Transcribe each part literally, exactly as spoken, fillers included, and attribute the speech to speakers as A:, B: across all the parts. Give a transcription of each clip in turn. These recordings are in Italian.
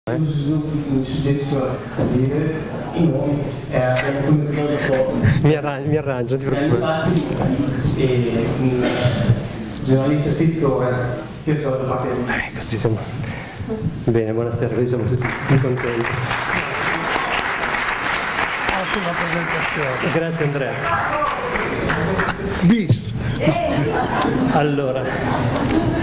A: Eh? Un suggerisco a dire i nomi e alcune cose dopo.
B: Mi arrangio, mi arrangio, ti preoccupare.
A: E un giornalista scrittore che ho trovato parte di
B: Eh, così siamo. Bene, buonasera, noi siamo tutti contenti.
C: Ottima presentazione.
B: Grazie Andrea.
C: Bis.
B: Allora.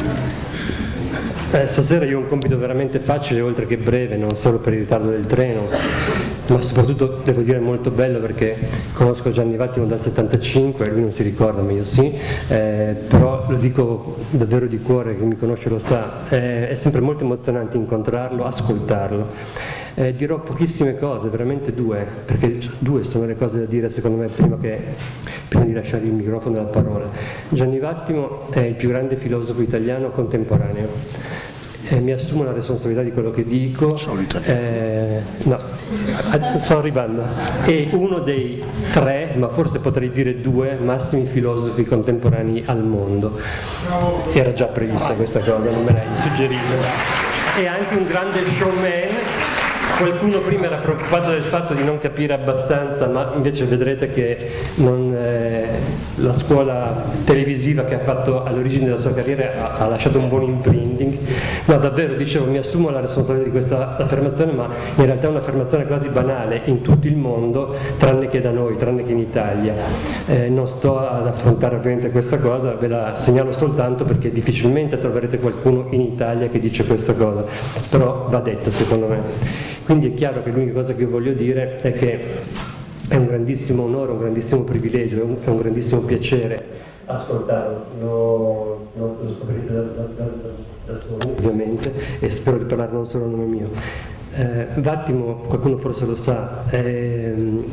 B: Eh, stasera io ho un compito veramente facile, oltre che breve, non solo per il ritardo del treno, ma soprattutto devo dire molto bello perché conosco Gianni Vattimo dal settantacinque, lui non si ricorda ma io sì, eh, però lo dico davvero di cuore, chi mi conosce lo sa, eh, è sempre molto emozionante incontrarlo, ascoltarlo. Eh, dirò pochissime cose, veramente due, perché due sono le cose da dire secondo me prima, che, prima di lasciare il microfono e la parola. Gianni Vattimo è il più grande filosofo italiano contemporaneo. Eh, mi assumo la responsabilità di quello che dico.
C: Sono italiano.
B: Eh, no, sto arrivando. È uno dei tre, ma forse potrei dire due, massimi filosofi contemporanei al mondo. Era già prevista questa cosa, non me l'hai suggerito. È anche un grande showman. Qualcuno prima era preoccupato del fatto di non capire abbastanza, ma invece vedrete che non, eh, la scuola televisiva che ha fatto all'origine della sua carriera ha, ha lasciato un buon imprinting. No, davvero, dicevo, mi assumo la responsabilità di questa affermazione, ma in realtà è un'affermazione quasi banale in tutto il mondo, tranne che da noi, tranne che in Italia. Eh, non sto ad affrontare ovviamente questa cosa, ve la segnalo soltanto perché difficilmente troverete qualcuno in Italia che dice questa cosa, però va detta secondo me. Quindi è chiaro che l'unica cosa che voglio dire è che è un grandissimo onore, un grandissimo privilegio, è un, è un grandissimo piacere ascoltarlo, lo, lo, lo scoprirete da, da, da, da solo ovviamente, e spero di parlare non solo a nome mio. Eh, Vattimo, qualcuno forse lo sa, è,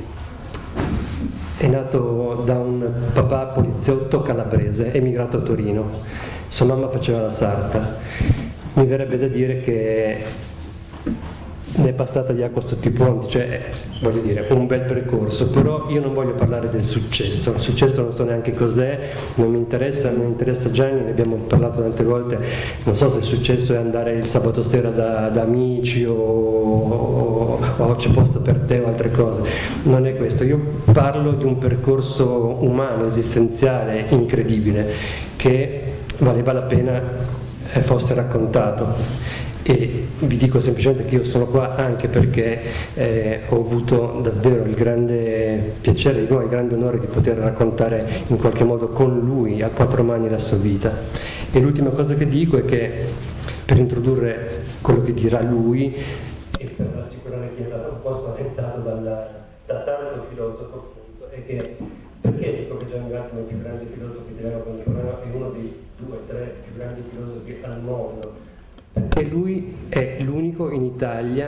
B: è nato da un papà poliziotto calabrese, emigrato a Torino, sua mamma faceva la sarta. Mi verrebbe da dire che ne è passata di acqua sotto i ponti, cioè voglio dire un bel percorso, però io non voglio parlare del successo, il successo non so neanche cos'è, non mi interessa, non interessa Gianni, ne abbiamo parlato tante volte, non so se il successo è andare il sabato sera da, da amici o, o, o c'è posto per te o altre cose, non è questo, io parlo di un percorso umano, esistenziale, incredibile, che valeva la pena fosse raccontato. E vi dico semplicemente che io sono qua anche perché eh, ho avuto davvero il grande piacere, il grande onore di poter raccontare in qualche modo con lui a quattro mani la sua vita. E l'ultima cosa che dico è che, per introdurre quello che dirà lui e per rassicurare chi è stato un po' spaventato dalla, da tanto filosofo, appunto, è che perché dico che Gianni Vattimo è il più grande filosofo italiano contemporaneo, è uno dei due o tre più grandi filosofi al mondo. Perché lui è l'unico in Italia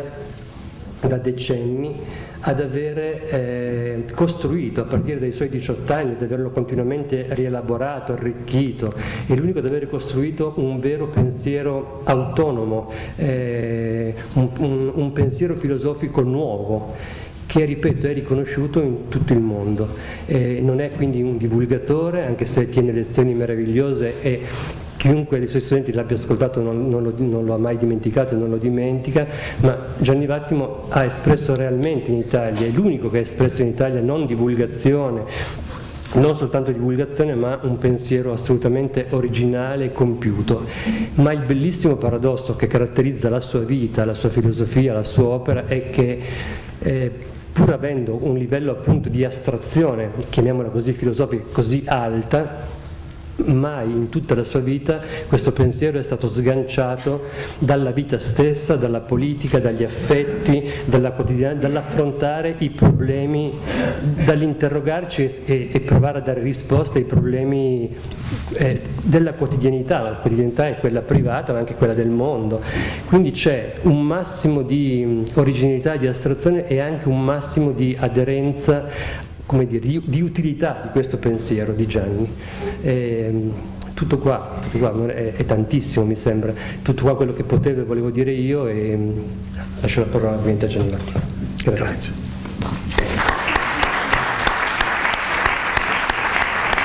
B: da decenni ad avere eh, costruito a partire dai suoi diciotto anni, ad averlo continuamente rielaborato, arricchito, è l'unico ad avere costruito un vero pensiero autonomo, eh, un, un, un pensiero filosofico nuovo, che ripeto è riconosciuto in tutto il mondo. Eh, non è quindi un divulgatore, anche se tiene lezioni meravigliose e chiunque dei suoi studenti l'abbia ascoltato non, non, lo, non lo ha mai dimenticato e non lo dimentica, ma Gianni Vattimo ha espresso realmente in Italia, è l'unico che ha espresso in Italia non divulgazione, non soltanto divulgazione, ma un pensiero assolutamente originale e compiuto. Ma il bellissimo paradosso che caratterizza la sua vita, la sua filosofia, la sua opera è che eh, pur avendo un livello appunto di astrazione, chiamiamola così, filosofica, così alta, mai in tutta la sua vita questo pensiero è stato sganciato dalla vita stessa, dalla politica, dagli affetti, dalla quotidianità, dall'affrontare i problemi, dall'interrogarci e, e provare a dare risposte ai problemi eh, della quotidianità. La quotidianità è quella privata ma anche quella del mondo, quindi c'è un massimo di originalità, di astrazione e anche un massimo di aderenza, come dire, di, di utilità di questo pensiero di Gianni. E, tutto qua, tutto qua è, è tantissimo mi sembra, tutto qua quello che potevo e volevo dire io, e lascio la parola ovviamente a Gianni Vattimo. Grazie.
C: Grazie.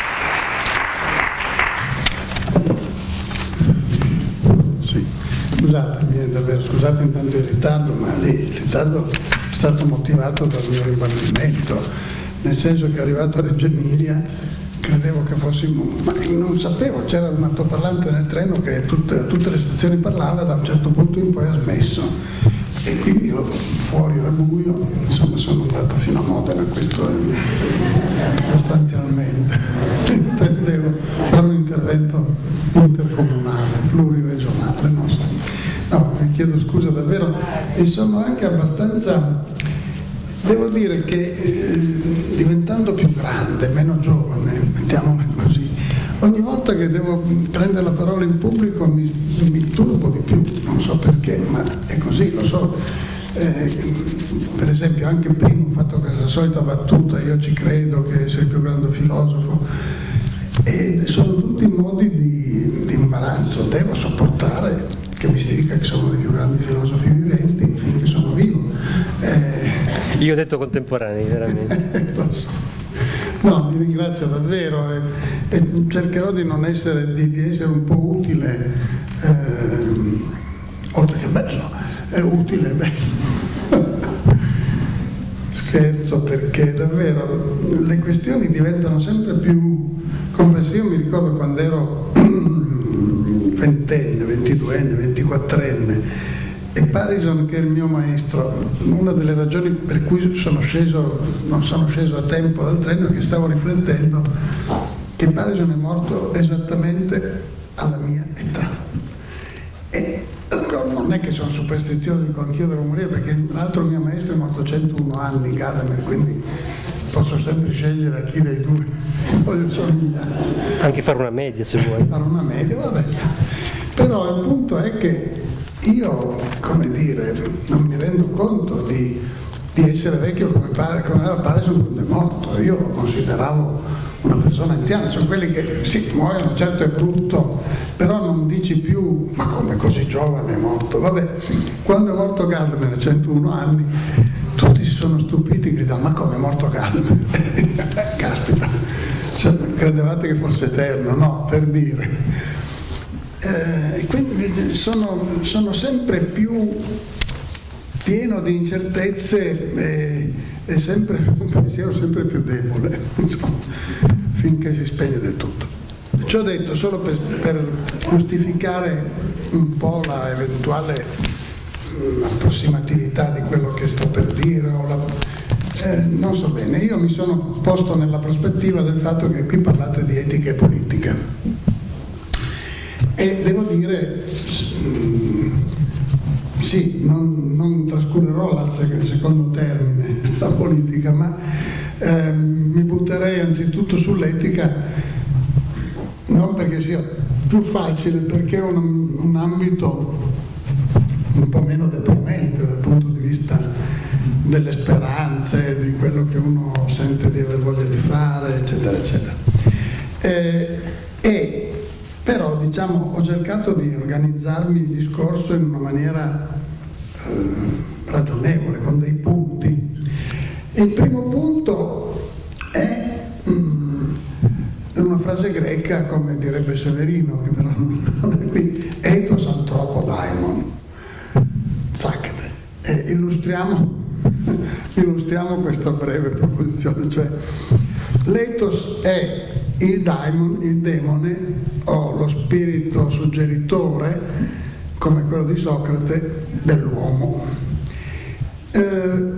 C: Sì. scusatemi davvero, scusate intanto il ritardo, ma lì il ritardo è stato motivato dal mio ribaltamento, nel senso che arrivato a Reggio Emilia credevo che fossimo, ma non sapevo, c'era un altoparlante nel treno che tutte, tutte le stazioni parlava, da un certo punto in poi ha smesso e quindi io fuori era buio, insomma sono andato fino a Modena, questo è sostanzialmente, intendevo fare un intervento intercomunale, pluriregionale, non so. No, vi chiedo scusa davvero e sono anche abbastanza, devo dire che eh, diventando più grande, meno giovane, mettiamola così, ogni volta che devo prendere la parola in pubblico mi, mi turbo di più, non so perché, ma è così, lo so. Eh, per esempio anche prima ho fatto questa solita battuta, io ci credo che sei il più grande filosofo, e sono tutti modi di, di imbarazzo, devo sopportare che mi si dica che sono dei più grandi filosofi viventi finché sono vivo. Eh,
B: Io ho detto contemporanei, veramente.
C: Lo so. No, vi ringrazio davvero e, e cercherò di non essere, di, di essere un po' utile, eh, oltre che bello, è utile e bello. Scherzo, perché davvero le questioni diventano sempre più complesse. Io mi ricordo quando ero ventenne, ventiduenne, ventiquattrenne, e Parison, che è il mio maestro, una delle ragioni per cui sono sceso, non sono sceso a tempo dal treno è che stavo riflettendo che Parison è morto esattamente alla mia età. E non è che sono superstizioso, dico anch'io devo morire, perché l'altro mio maestro è morto a centouno anni, Gadamer, quindi posso sempre scegliere a chi dei due voglio somigliare.
B: Anche fare una media se vuoi.
C: Fare una media, vabbè. Però il punto è che io, come dire, non mi rendo conto di, di essere vecchio come pare, come era Parison quando è morto. Io lo consideravo una persona anziana, sono quelli che sì, muoiono, certo è brutto, però non dici più, ma come così giovane è morto? Vabbè, quando è morto Gadamer a centouno anni, tutti si sono stupiti, gridando, ma come è morto Gadamer? Caspita, cioè, credevate che fosse eterno? No, per dire. Eh, quindi sono, sono sempre più pieno di incertezze e, e sempre un pensiero sempre più debole, insomma, finché si spegne del tutto. Ci ho detto solo per, per giustificare un po' la eventuale mh, approssimatività di quello che sto per dire, o la, eh, non so bene, io mi sono posto nella prospettiva del fatto che qui parlate di etica e politica. E devo dire, sì, non, non trascurerò il secondo termine, la politica, ma eh, mi butterei anzitutto sull'etica, non perché sia più facile, perché è un, un ambito un po' meno deprimente dal punto di vista delle speranze, di quello che uno sente di aver voglia di fare, eccetera, eccetera. Eh, e Però diciamo ho cercato di organizzarmi il discorso in una maniera eh, ragionevole, con dei punti. Il primo punto è mm, una frase greca, come direbbe Severino, che però non è qui, ethos anthropo daimon. Zacchete. E illustriamo, illustriamo questa breve proposizione, cioè l'ethos è il daimon, il demone, o lo spirito suggeritore, come quello di Socrate, dell'uomo. Eh,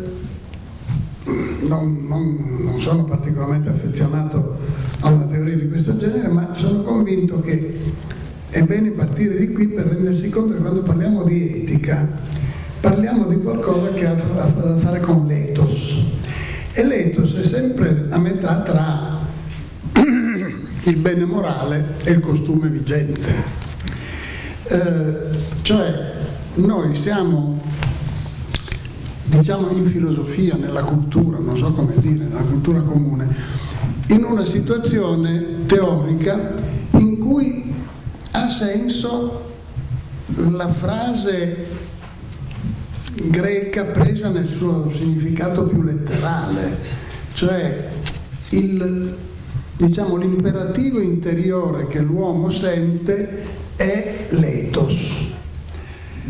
C: non, non, non sono particolarmente affezionato a una teoria di questo genere, ma sono convinto che è bene partire di qui per rendersi conto che quando parliamo di etica parliamo di qualcosa che ha a fare con l'ethos, e l'ethos è sempre a metà tra il bene morale e il costume vigente. Eh, cioè noi siamo, diciamo, in filosofia, nella cultura, non so come dire, nella cultura comune, in una situazione teorica in cui ha senso la frase greca presa nel suo significato più letterale, cioè il diciamo l'imperativo interiore che l'uomo sente è l'ethos.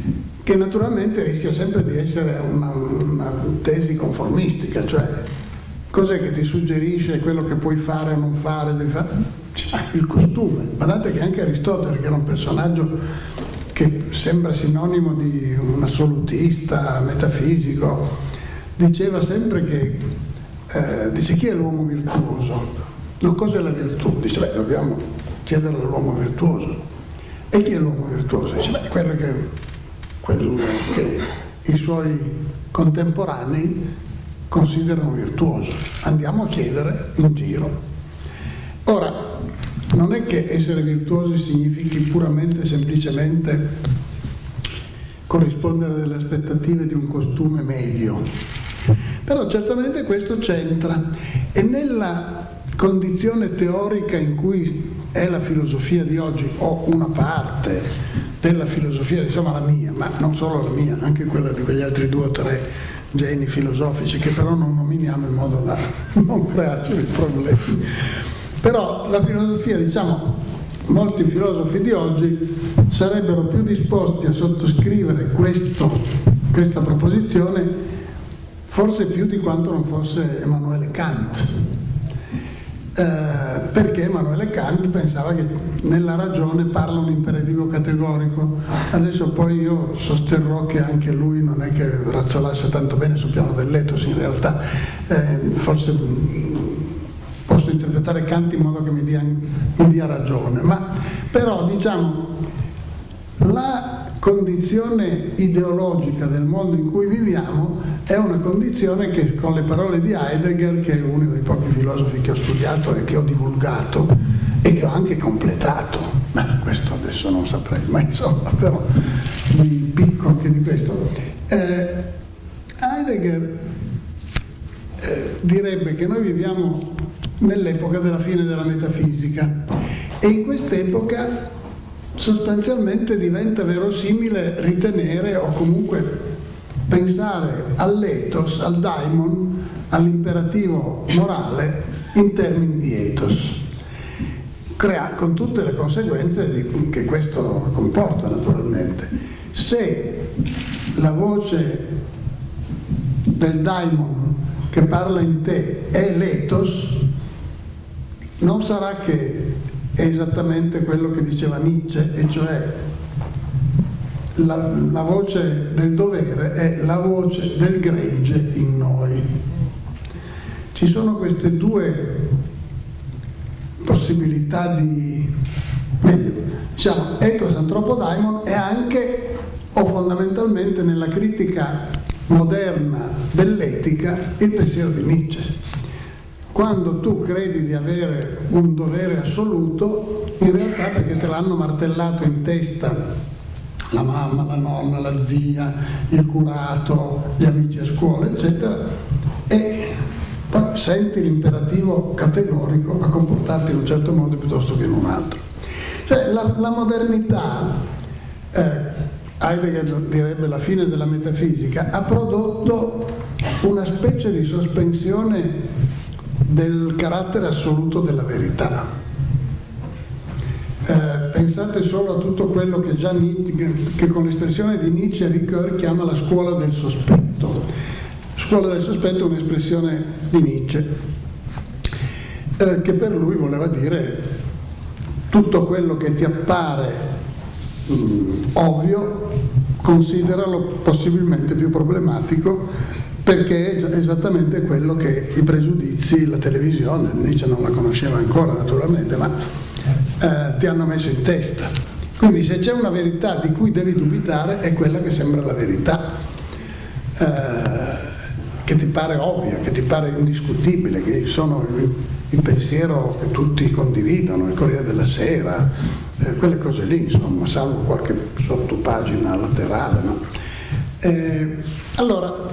C: che naturalmente rischia sempre di essere una, una tesi conformistica, cioè cos'è che ti suggerisce quello che puoi fare o non fare, devi fare? Cioè, il costume. Guardate che anche Aristotele, che era un personaggio che sembra sinonimo di un assolutista metafisico, diceva sempre che eh, dice chi è l'uomo virtuoso? No, cos'è la virtù? Dice beh, dobbiamo chiedere all'uomo virtuoso. E chi è l'uomo virtuoso? Dice beh, quello che, quello che i suoi contemporanei considerano virtuoso. Andiamo a chiedere in giro. Ora, non è che essere virtuosi significhi puramente e semplicemente corrispondere alle aspettative di un costume medio, però certamente questo c'entra, e nella condizione teorica in cui è la filosofia di oggi, o una parte della filosofia, insomma la mia, ma non solo la mia, anche quella di quegli altri due o tre geni filosofici che però non nominiamo in modo da non crearci problemi. Però la filosofia, diciamo, molti filosofi di oggi sarebbero più disposti a sottoscrivere questo, questa proposizione, forse più di quanto non fosse Emanuele Kant. Eh, perché Emanuele Kant pensava che nella ragione parla un imperativo categorico. Adesso poi io sosterrò che anche lui non è che razzolasse tanto bene sul piano dell'ethos, in realtà eh, forse posso interpretare Kant in modo che mi dia, mi dia ragione, ma però diciamo la condizione ideologica del mondo in cui viviamo è una condizione che, con le parole di Heidegger, che è uno dei pochi filosofi che ho studiato e che ho divulgato e che ho anche completato, ma questo adesso non saprei, ma insomma però mi picco anche di questo, eh, Heidegger eh, direbbe che noi viviamo nell'epoca della fine della metafisica e in quest'epoca sostanzialmente diventa verosimile ritenere o comunque pensare all'ethos, al daimon, all'imperativo morale in termini di ethos, crea, con tutte le conseguenze di, che questo comporta naturalmente. Se la voce del daimon che parla in te è l'ethos, non sarà che è esattamente quello che diceva Nietzsche, e cioè la, la voce del dovere è la voce del gregge in noi. Ci sono queste due possibilità di, meglio, diciamo, ethos antropodaimon, e anche o fondamentalmente nella critica moderna dell'etica il pensiero di Nietzsche. Quando tu credi di avere un dovere assoluto, in realtà perché te l'hanno martellato in testa la mamma, la nonna, la zia, il curato, gli amici a scuola, eccetera, e poi senti l'imperativo categorico a comportarti in un certo modo piuttosto che in un altro. Cioè la, la modernità, eh, Heidegger direbbe la fine della metafisica, ha prodotto una specie di sospensione del carattere assoluto della verità. Eh, pensate solo a tutto quello che già Nietzsche, che con l'espressione di Nietzsche Ricoeur chiama la scuola del sospetto. Scuola del sospetto è un'espressione di Nietzsche, eh, che per lui voleva dire tutto quello che ti appare mh, ovvio, consideralo possibilmente più problematico, perché è esattamente quello che i pregiudizi, la televisione, Nietzsche non la conosceva ancora naturalmente, ma eh, ti hanno messo in testa. Quindi se c'è una verità di cui devi dubitare è quella che sembra la verità, eh, che ti pare ovvia, che ti pare indiscutibile, che sono il, il pensiero che tutti condividono, il Corriere della Sera, eh, quelle cose lì, insomma, salvo qualche sottopagina laterale, no? Eh, allora,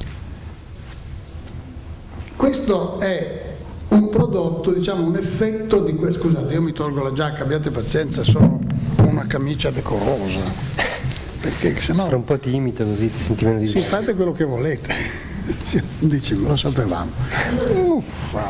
C: questo è un prodotto, diciamo un effetto di questo. Scusate, io mi tolgo la giacca, abbiate pazienza, sono una camicia decorosa, perché sennò...
B: Era un po' ti imita così ti senti meno di...
C: Sì, fate quello che volete, dici, lo sapevamo. Uffa!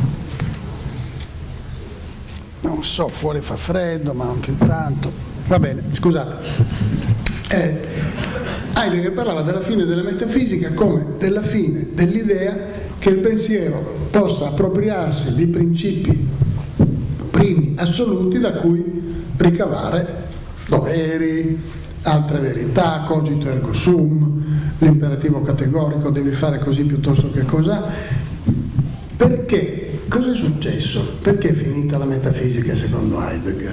C: Non so, fuori fa freddo, ma non più tanto. Va bene, scusate. Eh, Heidegger parlava della fine della metafisica come della fine dell'idea che il pensiero possa appropriarsi di principi primi assoluti da cui ricavare doveri, altre verità, cogito ergo sum, l'imperativo categorico, devi fare così piuttosto che cosa. Perché? Cosa è successo? Perché è finita la metafisica secondo Heidegger?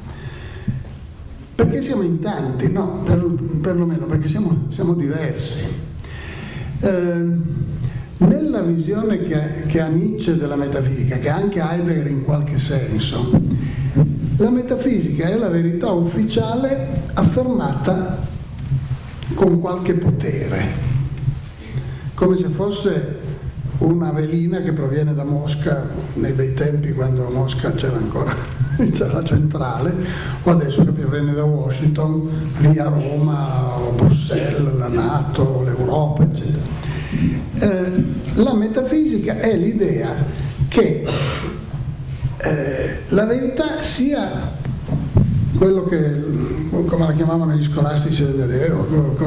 C: Perché siamo in tanti, no, per, perlomeno perché siamo, siamo diversi. Eh, nella visione che, che ha Nietzsche della metafisica, che ha anche Heidegger in qualche senso, la metafisica è la verità ufficiale affermata con qualche potere, come se fosse una velina che proviene da Mosca nei bei tempi, quando a Mosca c'era ancora c'era la centrale, o adesso che proviene da Washington via Roma o Bruxelles, la NATO, l'Europa, eccetera. Eh, la metafisica è l'idea che eh, la verità sia quello che, come la chiamavano gli scolastici del Medioevo,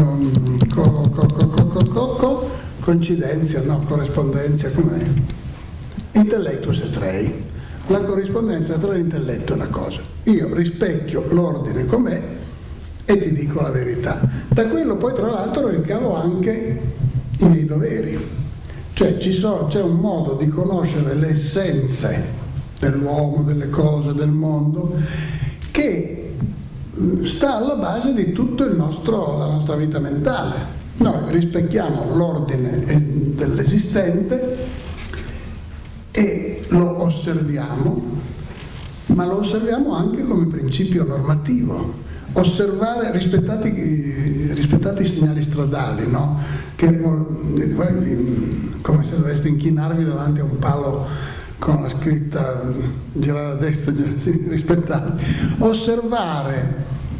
C: coincidenza, no, corrispondenza, com'è? Intellectus et rei. La corrispondenza tra l'intelletto e la cosa. Io rispecchio l'ordine com'è e ti dico la verità. Da quello poi tra l'altro ricavo anche i miei doveri. Cioè ci so, c'è un modo di conoscere le essenze dell'uomo, delle cose, del mondo, che sta alla base di tutta la nostra vita mentale. Noi rispecchiamo l'ordine dell'esistente e lo osserviamo, ma lo osserviamo anche come principio normativo. Osservare, rispettati, rispettati i segnali stradali, no? Che, come se doveste inchinarvi davanti a un palo con la scritta girare a destra, girare a sinistra, rispettati. Osservare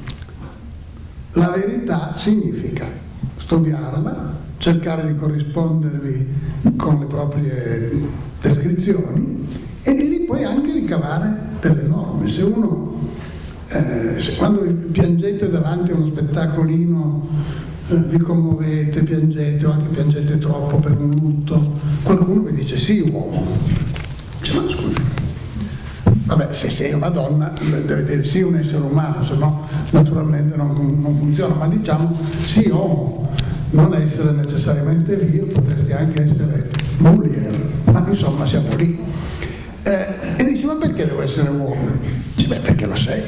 C: la verità significa studiarla, cercare di corrispondervi con le proprie descrizioni e di lì poi anche ricavare delle norme. Se uno, eh, se quando piangete davanti a uno spettacolino, eh, vi commuovete, piangete o anche piangete troppo per un lutto, qualcuno vi dice sì uomo, dice ma scusi, vabbè se sei una donna deve dire sì un essere umano, se no naturalmente non, non funziona, ma diciamo sì uomo, non essere necessariamente io, potresti anche essere Molière, ma insomma siamo lì. Eh, e dici ma perché devo essere uomo? Dice beh perché lo sei.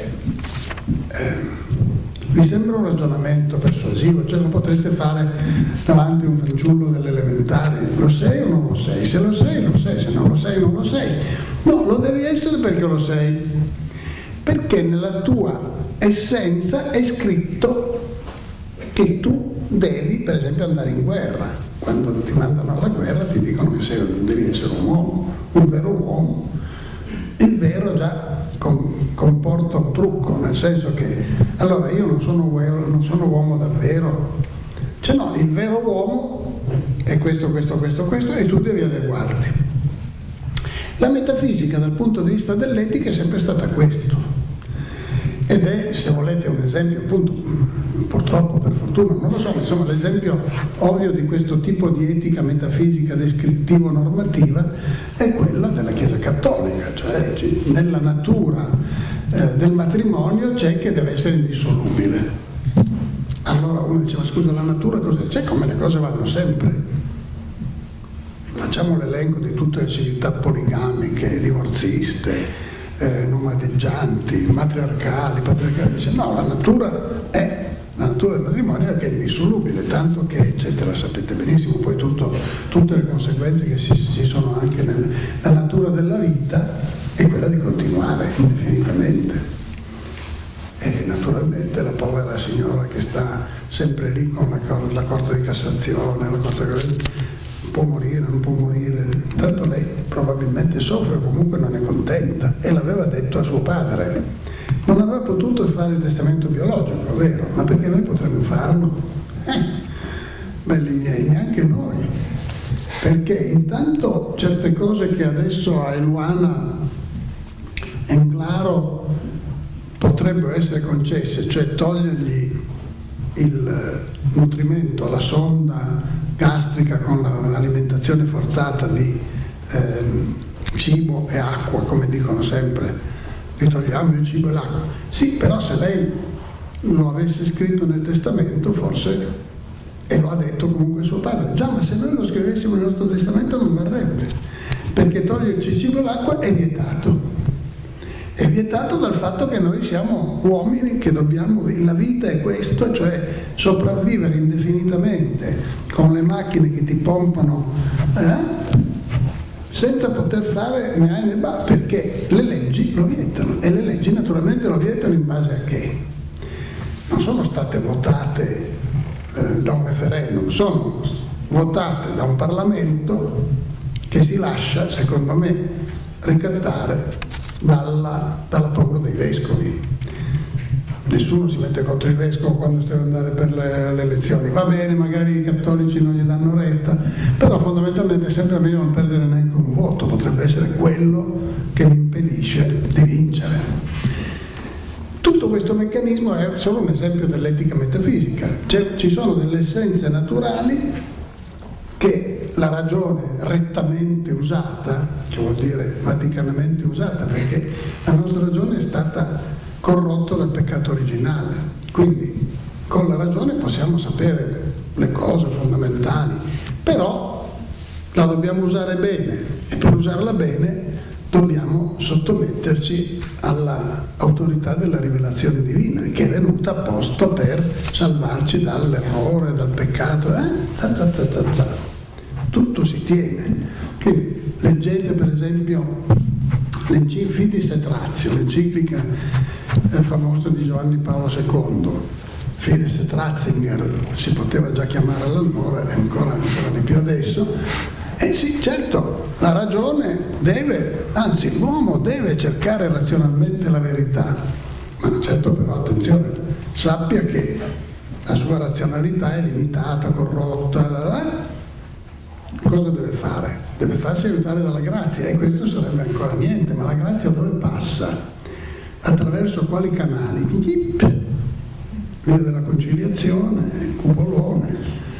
C: Eh, mi sembra un ragionamento persuasivo, cioè lo potreste fare davanti a un fanciullo delle elementari, lo sei o non lo sei? Se lo sei lo sei, se non lo sei non lo sei. No, lo devi essere perché lo sei, perché nella tua essenza è scritto che tu devi per esempio andare in guerra. Quando ti mandano alla guerra ti dicono che sei, devi essere un uomo, un vero uomo. Il vero già comporta un trucco, nel senso che allora io non sono, non sono uomo davvero, cioè no, il vero uomo è questo, questo, questo, questo e tu devi adeguarti. La metafisica dal punto di vista dell'etica è sempre stata questo ed è, se volete, un esempio appunto, purtroppo per fortuna, non lo so, ma insomma l'esempio ovvio di questo tipo di etica metafisica descrittivo-normativa è quella della Chiesa Cattolica, cioè nella natura eh, del matrimonio c'è che deve essere indissolubile. Allora uno dice, ma scusa, la natura cos'è? C'è come le cose vanno sempre. Facciamo l'elenco di tutte le civiltà poligamiche, divorziste, eh, nomadeggianti, matriarcali, patriarcali. Dice, no, la natura è la natura del matrimonio è che è indissolubile, tanto che, eccetera, sapete benissimo poi tutto, tutte le conseguenze che ci sono anche nella natura della vita è quella di continuare indefinitamente. E naturalmente la povera signora che sta sempre lì con la, la Corte di Cassazione, la Corte di può morire, non può morire, tanto lei probabilmente soffre, comunque non è contenta, e l'aveva detto a suo padre. Non aveva potuto fare il testamento biologico, vero? Ma perché noi potremmo farlo? Eh, belli miei, neanche noi. Perché intanto certe cose che adesso a Eluana Englaro potrebbero essere concesse, cioè togliergli il nutrimento alla sonda gastrica con l'alimentazione forzata di ehm, cibo e acqua, come dicono sempre, ritroviamo il cibo e l'acqua. Sì, però se lei lo avesse scritto nel testamento, forse, e lo ha detto comunque suo padre, già, ma se noi lo scrivessimo nel nostro testamento non varrebbe, perché toglierci il cibo e l'acqua è vietato. È vietato dal fatto che noi siamo uomini che dobbiamo, la vita è questo, cioè sopravvivere indefinitamente con le macchine che ti pompano, eh? senza poter fare né A né B, perché le leggi lo vietano, e le leggi naturalmente lo vietano in base a che? Non sono state votate eh, da un referendum, sono votate da un Parlamento che si lascia, secondo me, ricattare dalla, dalla paura dei vescovi. Nessuno si mette contro il vescovo quando si deve andare per le, le elezioni. Va bene, magari i cattolici non gli danno retta, però fondamentalmente è sempre meglio non perdere neanche un voto, potrebbe essere quello che mi impedisce di vincere. Tutto questo meccanismo è solo un esempio dell'etica metafisica. Cioè, ci sono delle essenze naturali che la ragione rettamente usata, che vuol dire vaticanamente usata, perché la nostra ragione è stata corrotto dal peccato originale, quindi con la ragione possiamo sapere le cose fondamentali, però la dobbiamo usare bene, e per usarla bene dobbiamo sottometterci all'autorità della rivelazione divina, che è venuta apposta per salvarci dall'errore, dal peccato, eh? za, za, za, za, za. Tutto si tiene. Quindi leggete per esempio Fides et Ratio, l'enciclica famosa di Giovanni Paolo secondo, Fides et Ratzinger, si poteva già chiamare all'allora e ancora, ancora di più adesso. E sì, certo, la ragione deve, anzi l'uomo deve cercare razionalmente la verità, ma certo però attenzione, sappia che la sua razionalità è limitata, corrotta, eh? Cosa deve fare? Deve farsi aiutare dalla grazia, e questo sarebbe ancora niente, ma la grazia dove passa? Attraverso quali canali? Yip, via della conciliazione, cupolone.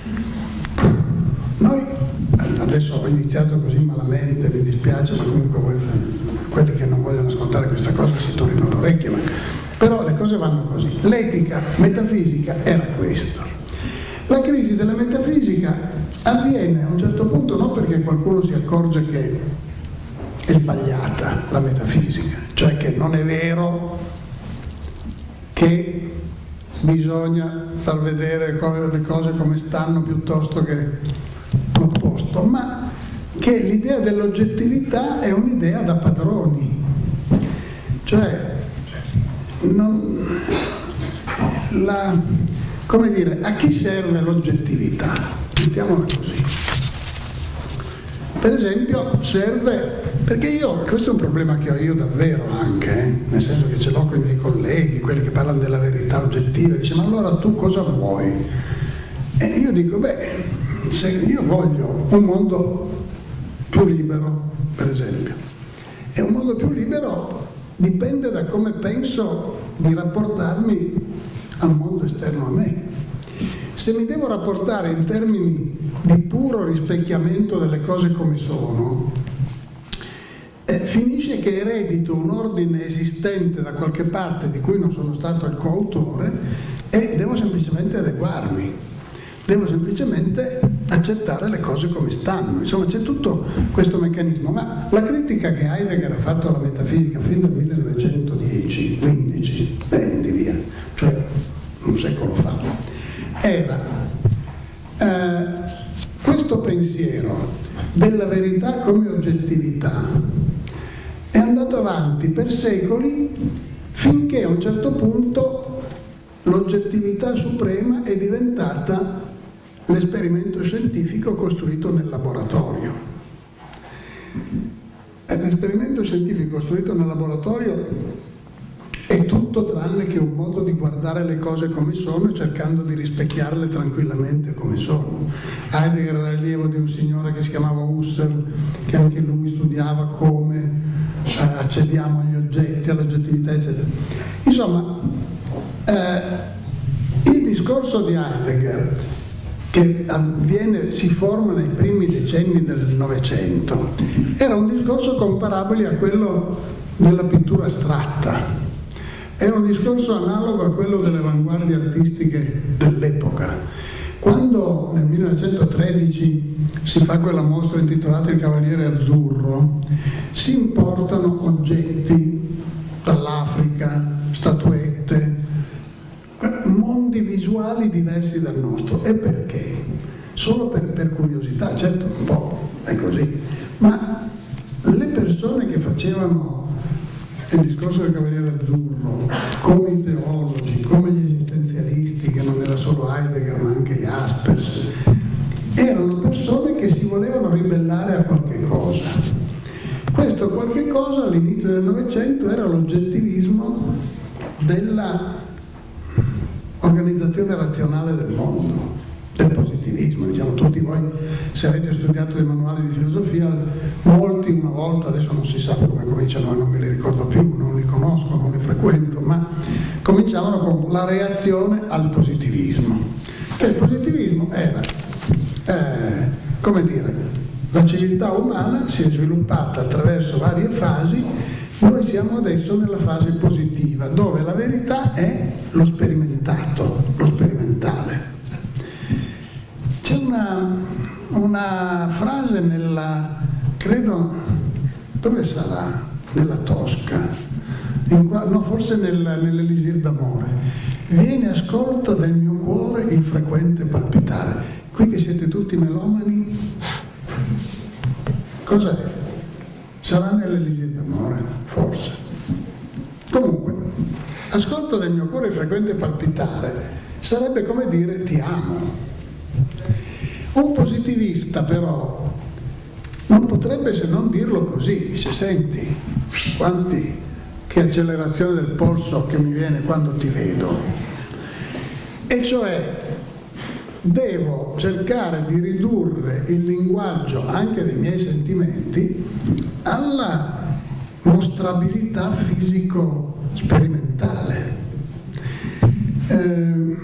C: Noi adesso ho iniziato così malamente, mi dispiace, ma comunque voi, quelli che non vogliono ascoltare questa cosa si tornano le orecchie, ma però le cose vanno così. L'etica metafisica era questo. La crisi della metafisica avviene a un certo punto non perché qualcuno si accorge che è sbagliata la metafisica, cioè che non è vero che bisogna far vedere le cose come stanno piuttosto che l'opposto, ma che l'idea dell'oggettività è un'idea da padroni, cioè non, la, come dire, a chi serve l'oggettività? Mettiamola così. Per esempio serve, perché io, questo è un problema che ho io davvero anche, eh, nel senso che ce l'ho con i miei colleghi, quelli che parlano della verità oggettiva, dice ma allora tu cosa vuoi? E io dico, beh, se io voglio un mondo più libero, per esempio, e un mondo più libero dipende da come penso di rapportarmi al mondo esterno a me. Se mi devo rapportare in termini di puro rispecchiamento delle cose come sono, eh, finisce che eredito un ordine esistente da qualche parte di cui non sono stato il coautore e devo semplicemente adeguarmi, devo semplicemente accettare le cose come stanno. Insomma, c'è tutto questo meccanismo, ma la critica che Heidegger ha fatto alla metafisica fin dal millenovecentodieci quindici, venti via, cioè un secolo fa, era eh, questo pensiero della verità come oggettività è andato avanti per secoli finché a un certo punto l'oggettività suprema è diventata l'esperimento scientifico costruito nel laboratorio. E l'esperimento scientifico costruito nel laboratorio è tutto tranne che un modo di guardare le cose come sono e cercando di rispecchiarle tranquillamente come sono. Heidegger era allievo di un signore che si chiamava Husserl, che anche lui studiava come eh, accediamo agli oggetti, all'oggettività, eccetera. Insomma, eh, il discorso di di Heidegger, che avviene, si forma nei primi decenni del Novecento, era un discorso comparabile a quello della pittura astratta, era un discorso analogo a quello delle avanguardie artistiche dell'epoca. Quando nel millenovecentotredici si fa quella mostra intitolata Il Cavaliere Azzurro, si importano oggetti dall'Africa, statuette, mondi visuali diversi dal nostro. E perché? Solo per, per curiosità, certo un po' è così, ma le persone che facevano il discorso del Cavaliere Azzurro, come i teologi, come gli esistenzialisti, che non era solo Heidegger ma anche Jaspers, erano persone che si volevano ribellare a qualche cosa. Questo qualche cosa all'inizio del Novecento era l'oggettivismo della organizzazione razionale del mondo, del positivismo. Diciamo, tutti voi, se avete studiato i manuali di filosofia, molti una volta, adesso non si sa come cominciano, non me li ricordo più, non li conosco, non li frequento, ma cominciavano con la reazione al positivismo. Che il positivismo era, eh, come dire, la civiltà umana si è sviluppata attraverso varie fasi. Noi siamo adesso nella fase positiva, dove la verità è lo sperimentato, lo sperimentale. C'è una, una frase nella, credo, dove sarà? Nella Tosca, in qua, no, forse nel, nell'Elisir d'amore. Vieni ascolta del mio cuore il frequente palpitare. Qui che siete tutti melomani, cos'è? Sarà nell'Elisir d'amore, forse. Comunque, ascolto del mio cuore il frequente palpitare sarebbe come dire ti amo. Un positivista però non potrebbe se non dirlo così, dice senti, quanti, che accelerazione del polso che mi viene quando ti vedo. E cioè devo cercare di ridurre il linguaggio anche dei miei sentimenti alla mostrabilità fisico-sperimentale. Eh,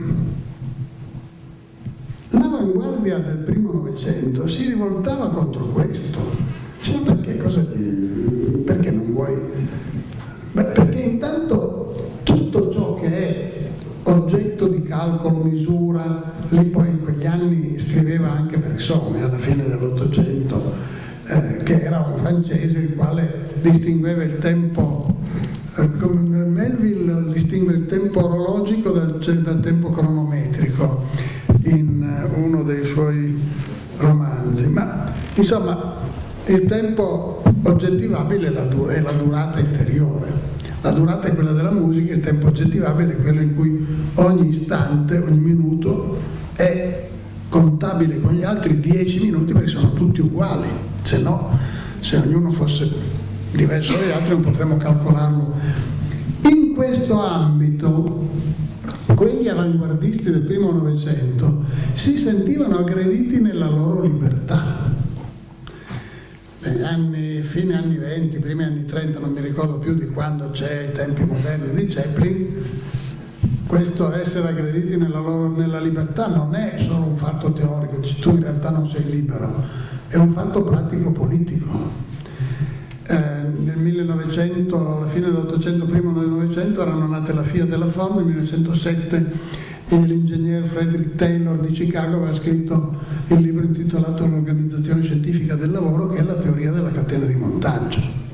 C: l'avanguardia del primo Novecento si rivoltava contro questo. Cioè, perché, cosa, perché non vuoi? Beh, perché intanto tutto ciò che è oggetto di calcolo, misura, lì poi in quegli anni scriveva anche Bergson alla fine dell'Ottocento, eh, che era un francese il quale distingueva il tempo, eh, come Melville distingue il tempo orologico dal, dal tempo cronometrico in uh, uno dei suoi romanzi, ma insomma il tempo oggettivabile è la, è la durata interiore. La durata è quella della musica, il tempo oggettivabile è quello in cui ogni istante, ogni minuto è contabile con gli altri dieci minuti, perché sono tutti uguali, se no, se ognuno fosse diverso dagli altri non potremmo calcolarlo. In questo ambito quegli avanguardisti del primo Novecento si sentivano aggrediti nella loro libertà. Negli anni, fine anni venti, primi anni trenta, non mi ricordo più di quando c'è i tempi moderni di Chaplin, questo essere aggrediti nella, loro, nella libertà non è solo un fatto teorico, tu in realtà non sei libero, è un fatto pratico-politico. Eh, nel millenovecento, alla fine dell'Ottocento, primo del Novecento, erano nate la Fiat e la Ford. Nel millenovecentosette l'ingegnere Frederick Taylor di Chicago aveva scritto il libro intitolato L'organizzazione scientifica del lavoro, che è la teoria della catena di montaggio.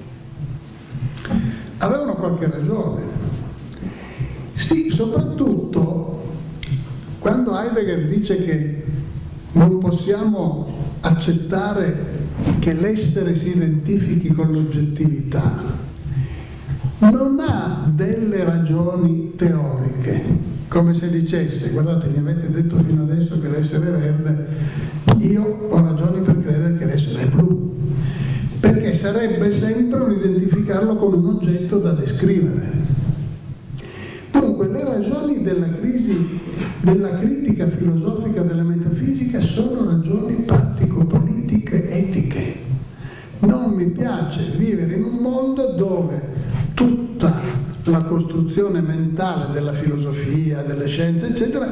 C: Avevano qualche ragione. Sì, soprattutto quando Heidegger dice che non possiamo accettare che l'essere si identifichi con l'oggettività, non ha delle ragioni teoriche, come se dicesse, guardate, mi avete detto fino adesso che l'essere è verde, io ho ragioni per credere che l'essere è blu, perché sarebbe sempre un identificarlo con un oggetto da descrivere. Dunque le ragioni della crisi, della critica filosofica della metafisica sono ragioni pratico-politiche, etiche. Non mi piace vivere in un mondo dove tutta la costruzione mentale della filosofia, delle scienze, eccetera,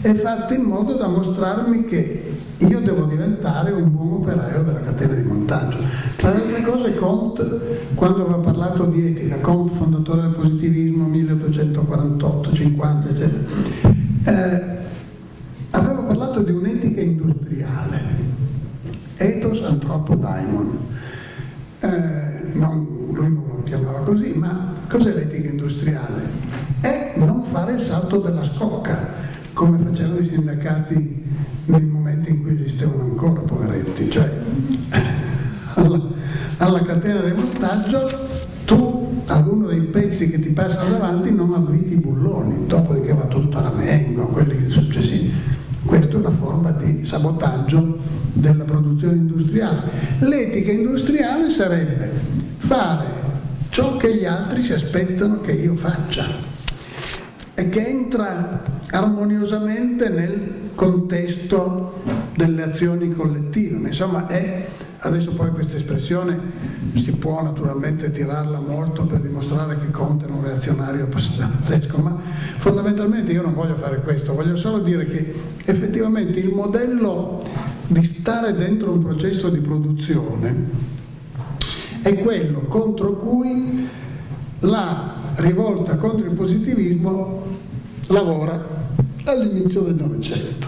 C: e fatti in modo da mostrarmi che io devo diventare un buon operaio della catena di montaggio. Tra le altre cose Comte, quando aveva parlato di etica, Comte, fondatore del positivismo milleottocentoquarantotto cinquanta, eccetera, eh, aveva parlato di un'etica industriale, ethos anthropo daimon. Eh, non, lui non lo chiamava così, ma cos'è l'etica industriale? È non fare il salto della scocca, come facevano i sindacati nei momenti in cui esistevano ancora, poveretti, cioè alla, alla catena di montaggio tu ad uno dei pezzi che ti passano davanti non avviti i bulloni, dopodiché va tutto alla mengo, quelli successivi. Questa è una forma di sabotaggio della produzione industriale. L'etica industriale sarebbe fare ciò che gli altri si aspettano che io faccia e che entra armoniosamente nel contesto delle azioni collettive. Insomma, è, adesso poi questa espressione si può naturalmente tirarla molto per dimostrare che Conte è un reazionario pazzesco, ma fondamentalmente io non voglio fare questo, voglio solo dire che effettivamente il modello di stare dentro un processo di produzione è quello contro cui la rivolta contro il positivismo lavora all'inizio del Novecento.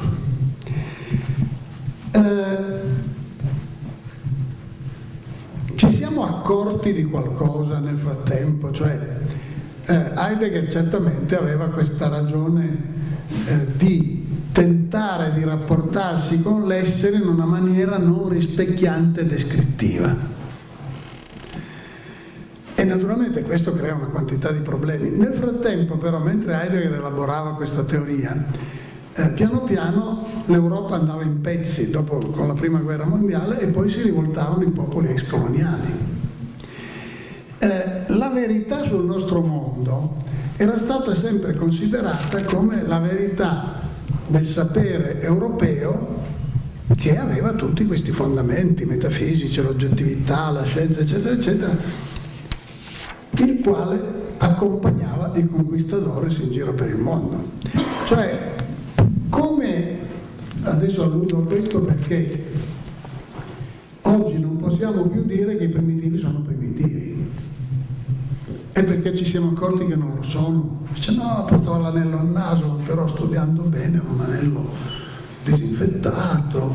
C: Eh, ci siamo accorti di qualcosa nel frattempo, cioè eh, Heidegger certamente aveva questa ragione eh, di tentare di rapportarsi con l'essere in una maniera non rispecchiante e descrittiva. E naturalmente questo crea una quantità di problemi. Nel frattempo però, mentre Heidegger elaborava questa teoria, eh, piano piano l'Europa andava in pezzi dopo, con la prima guerra mondiale, e poi si rivoltavano i popoli ex-coloniali. Eh, la verità sul nostro mondo era stata sempre considerata come la verità del sapere europeo, che aveva tutti questi fondamenti metafisici, l'oggettività, la scienza, eccetera, eccetera, il quale accompagnava i conquistadores in giro per il mondo. Cioè, come, adesso alludo a questo perché oggi non possiamo più dire che i primitivi sono primitivi, è perché ci siamo accorti che non lo sono. Dice no, portavo l'anello al naso, però studiando bene un anello disinfettato.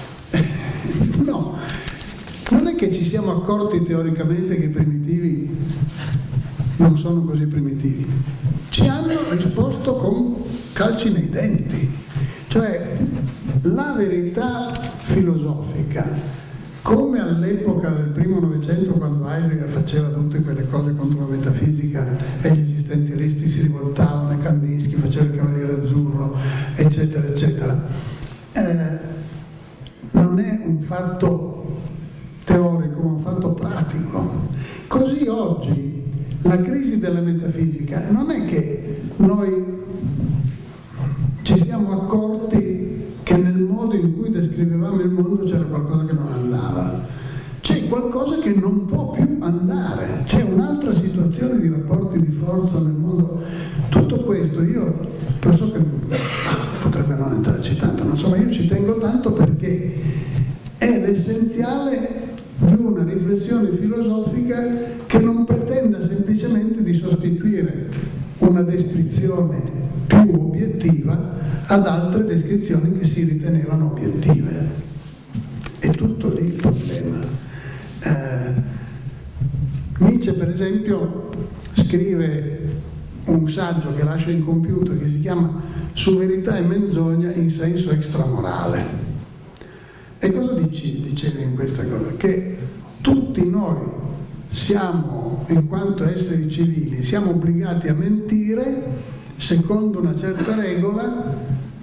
C: No, non è che ci siamo accorti teoricamente che i primitivi non sono così primitivi, ci hanno risposto con calci nei denti. Cioè la verità filosofica, come all'epoca del primo Novecento, quando Heidegger faceva tutte quelle cose contro la metafisica e gli esistenzialisti si rivoltavano, e Kandinsky faceva il Cavaliere Azzurro, eccetera eccetera, eh, non è un fatto teorico, ma un fatto pratico. Così oggi la crisi della metafisica non è che noi ci siamo accorti che nel modo in cui descrivevamo il mondo c'era qualcosa che non andava, c'è qualcosa che non può più andare, c'è un'altra situazione di rapporti di forza nel mondo. Tutto questo io penso che potrebbe non entrarci tanto, ma insomma io ci tengo tanto perché è l'essenziale di una riflessione filosofica che non pretenda semplicemente di sostituire una descrizione più obiettiva ad altre descrizioni che si ritenevano obiettive. È tutto lì il problema. Eh, Nietzsche, per esempio, scrive un saggio che lascia incompiuto che si chiama Su verità e menzogna in senso extramorale. E cosa dice, diceva in questa cosa? Che tutti noi siamo, in quanto esseri civili, siamo obbligati a mentire secondo una certa regola,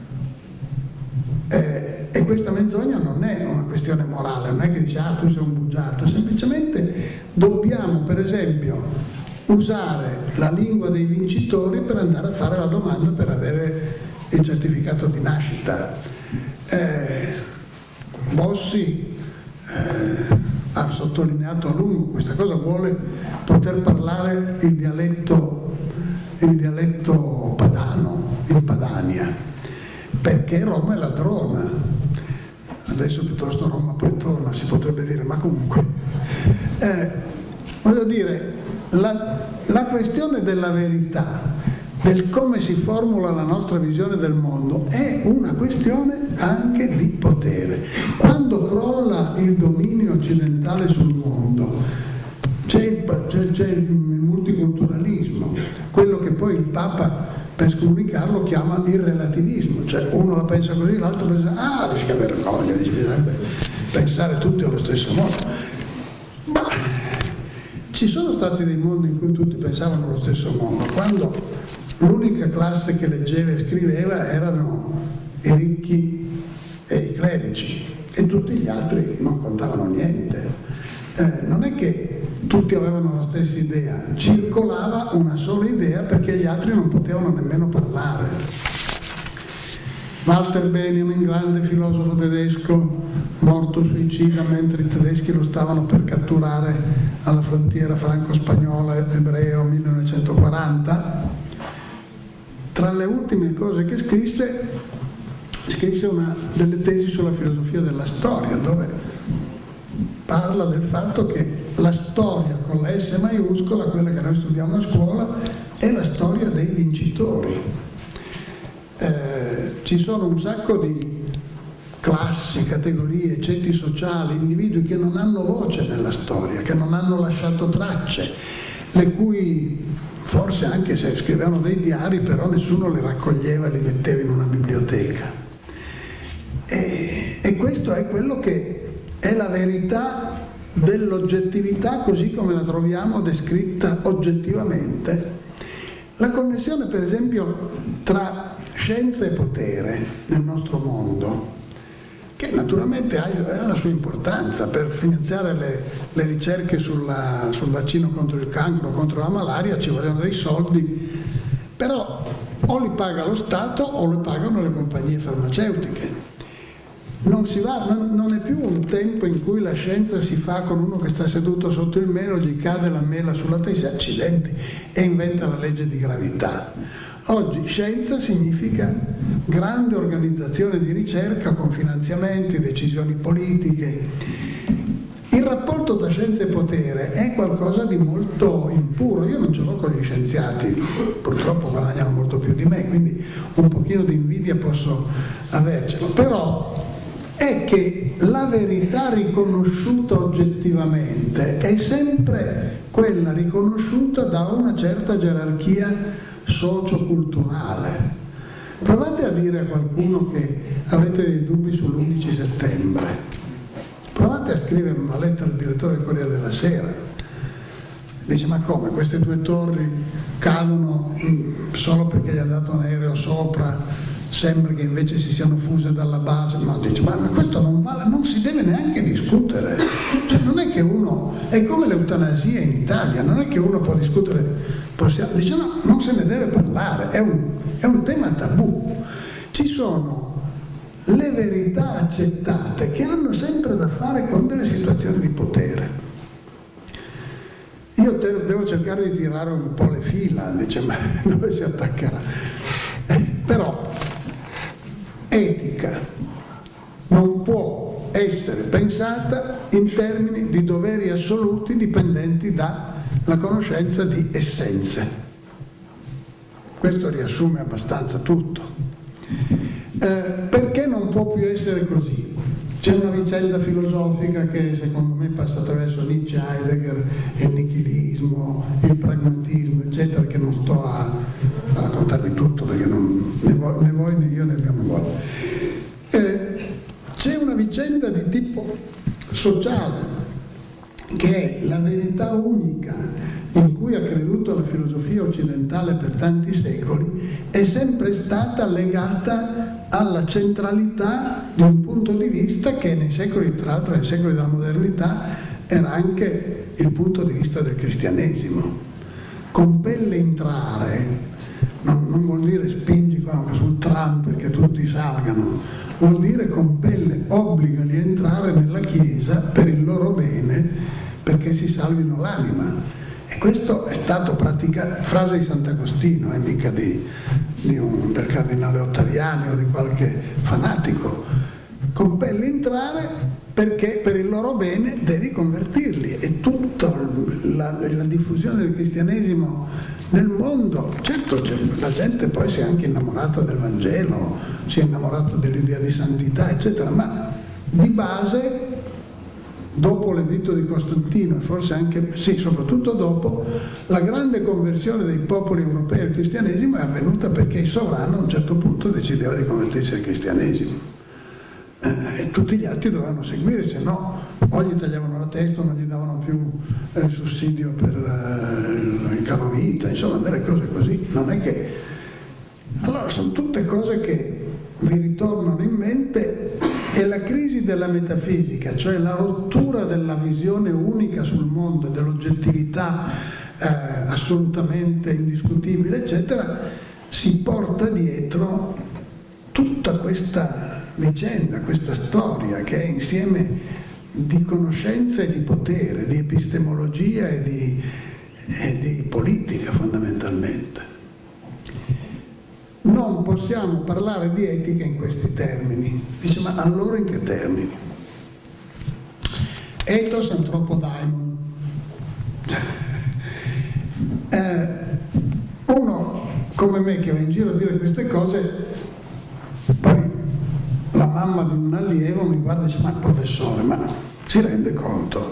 C: eh, e questa menzogna non è una questione morale, non è che dice ah tu sei un bugiardo, semplicemente dobbiamo per esempio usare la lingua dei vincitori per andare a fare la domanda per avere il certificato di nascita. Eh, Bossi eh, ha sottolineato a lungo questa cosa, vuole poter parlare il dialetto, il dialetto padano, in Padania. perché Roma è ladrona. Adesso piuttosto Roma poi torna, si potrebbe dire, ma comunque. Eh, voglio dire, la, la questione della verità, del come si formula la nostra visione del mondo, è una questione anche di potere. Quando crolla il dominio occidentale sul mondo, c'è il, c'è, c'è il multiculturalismo, quello che poi il Papa per scomunicarlo chiama il relativismo, cioè uno la pensa così, l'altro pensa, ah, riesce a avere voglia, bisognerebbe pensare tutti allo stesso modo. Ma ci sono stati dei mondi in cui tutti pensavano allo stesso modo, quando l'unica classe che leggeva e scriveva erano i ricchi e i clerici e tutti gli altri non contavano niente. Eh, non è che tutti avevano la stessa idea, circolava una sola idea perché gli altri non potevano nemmeno parlare. Walter Benjamin, grande filosofo tedesco, morto suicida mentre i tedeschi lo stavano per catturare alla frontiera franco-spagnola ebreo millenovecentoquaranta, tra le ultime cose che scrisse, scrisse una delle tesi sulla filosofia della storia, dove parla del fatto che la storia con la S maiuscola, quella che noi studiamo a scuola, è la storia dei vincitori. Eh, ci sono un sacco di classi, categorie, ceti sociali, individui che non hanno voce nella storia, che non hanno lasciato tracce, le cui forse anche se scrivevano dei diari, però nessuno li raccoglieva e li metteva in una biblioteca. E, e questo è quello che è la verità dell'oggettività così come la troviamo descritta oggettivamente. La connessione, per esempio, tra scienza e potere nel nostro mondo, che naturalmente ha la sua importanza. Per finanziare le, le ricerche sulla, sul vaccino contro il cancro, contro la malaria, ci vogliono dei soldi, però o li paga lo Stato o li pagano le compagnie farmaceutiche. Non, si va, non, non è più un tempo in cui la scienza si fa con uno che sta seduto sotto il melo, gli cade la mela sulla testa, accidenti, e inventa la legge di gravità. Oggi scienza significa grande organizzazione di ricerca con finanziamenti, decisioni politiche. Il rapporto tra scienza e potere è qualcosa di molto impuro. Io non ce l'ho con gli scienziati, purtroppo guadagnano molto più di me, quindi un pochino di invidia posso avercelo, però è che la verità riconosciuta oggettivamente è sempre quella riconosciuta da una certa gerarchia socioculturale. Provate a dire a qualcuno che avete dei dubbi sull'undici settembre, provate a scrivere una lettera al direttore del Corriere della Sera, dice: ma come, queste due torri cadono solo perché gli è andato un aereo sopra? Sembra che invece si siano fuse dalla base. No, dice, ma questo non vale, non si deve neanche discutere. Cioè, non è che uno, è come l'eutanasia in Italia, non è che uno può discutere, possiamo, dice no, non se ne deve parlare, è un, è un tema tabù. Ci sono le verità accettate che hanno sempre da fare con delle situazioni di potere. Io te, devo cercare di tirare un po' le fila, dice, ma dove si attaccherà? Eh, però etica non può essere pensata in termini di doveri assoluti dipendenti dalla conoscenza di essenze. Questo riassume abbastanza tutto. Eh, perché non può più essere così? C'è una vicenda filosofica che secondo me passa attraverso Nietzsche, Heidegger, il nichilismo, il pragmatismo, eccetera, che non sto a, a raccontarvi tutto perché non, né, voi, né voi né io ne abbiamo voglia. Eh, c'è una vicenda di tipo sociale, che è la verità unica in cui ha creduto la filosofia occidentale per tanti secoli, è sempre stata legata alla centralità di un punto di vista che nei secoli, tra l'altro nei secoli della modernità, era anche il punto di vista del cristianesimo. Compelle entrare, non, non vuol dire spingi sul tram perché tutti salgano, vuol dire compelle, obbligali a entrare nella Chiesa per il loro bene, perché si salvino l'anima. E E questo è stato praticato, frase di Sant'Agostino, eh, mica di, di un, del cardinale Ottaviani o di qualche fanatico. Compelli entrare perché per il loro bene devi convertirli, e tutta la, la diffusione del cristianesimo nel mondo, certo la gente poi si è anche innamorata del Vangelo, si è innamorata dell'idea di santità eccetera, ma di base dopo l'editto di Costantino e forse anche, sì, soprattutto dopo, la grande conversione dei popoli europei al cristianesimo è avvenuta perché il sovrano a un certo punto decideva di convertirsi al cristianesimo. Eh, e tutti gli altri dovevano seguire, se no o gli tagliavano la testa o non gli davano più eh, il sussidio per eh, il carovita, insomma delle cose così. Non è che... Allora sono tutte cose che vi ritornano in mente, e la crisi della metafisica, cioè la rottura della visione unica sul mondo, dell'oggettività eh, assolutamente indiscutibile eccetera, si porta dietro tutta questa vicenda, questa storia che è insieme di conoscenza e di potere, di epistemologia e di, e di politica fondamentalmente. Non possiamo parlare di etica in questi termini. Dice, ma allora in che termini? Ethos anthropodaimon. Eh, uno come me che va in giro a dire queste cose, poi la mamma di un allievo mi guarda e dice, ma professore, ma si rende conto?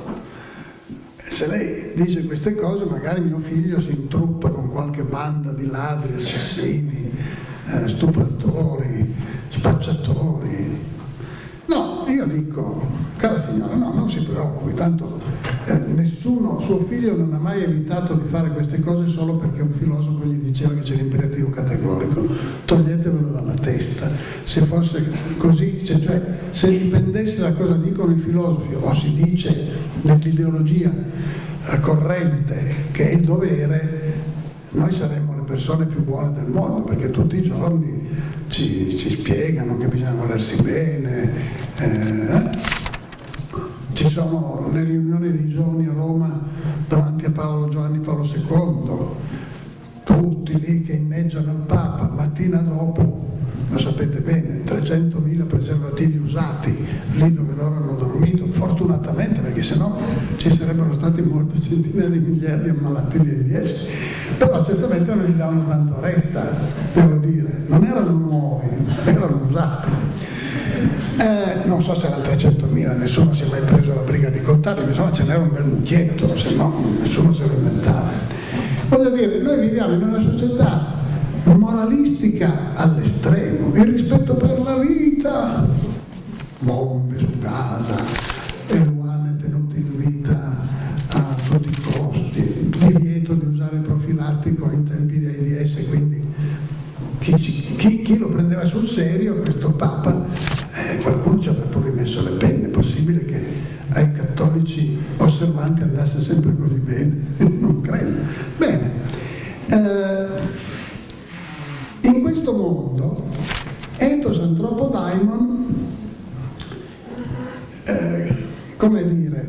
C: Se lei dice queste cose magari mio figlio si intruppa con qualche banda di ladri, assassini, eh, stupratori, spacciatori. No, io dico, cara signora, no, non si preoccupi, tanto eh, nessuno, suo figlio non ha mai evitato di fare queste cose solo perché un filosofo gli diceva che c'è l'imperativo categorico, toglietevelo dalla testa. Se fosse così, cioè se dipendesse da cosa dicono i filosofi o si dice nell'ideologia corrente che è il dovere, noi saremmo le persone più buone del mondo, perché tutti i giorni ci, ci spiegano che bisogna volersi bene, eh, ci sono le riunioni dei giovani a Roma davanti a Paolo Giovanni Paolo secondo, tutti lì che inneggiano al Papa, mattina dopo, lo sapete bene, trecentomila preservativi usati lì dove loro hanno dormito, fortunatamente, perché sennò ci sarebbero stati molti centinaia di migliaia di ammalati di AIDS, però certamente non gli davano tanto retta, devo dire, non erano nuovi, erano usati. Eh, non so se erano trecentomila, nessuno si è mai preso la briga di contarli, ma insomma ce n'era un bel mucchietto, se no nessuno se lo inventava. Voglio dire, noi viviamo in una società moralistica all'estremo, il rispetto per la vita, bombe su Gaza, eruane tenuti in vita a tutti i costi, divieto di usare il profilattico in tempi di AIDS, quindi chi, chi, chi lo prendeva sul serio, questo Papa, eh, qualcuno ci aveva pure rimesso le penne. È possibile che ai cattolici osservanti andasse sempre così bene? Non credo. Bene, eh, in questo mondo ethos anthropodaimon, eh, come dire,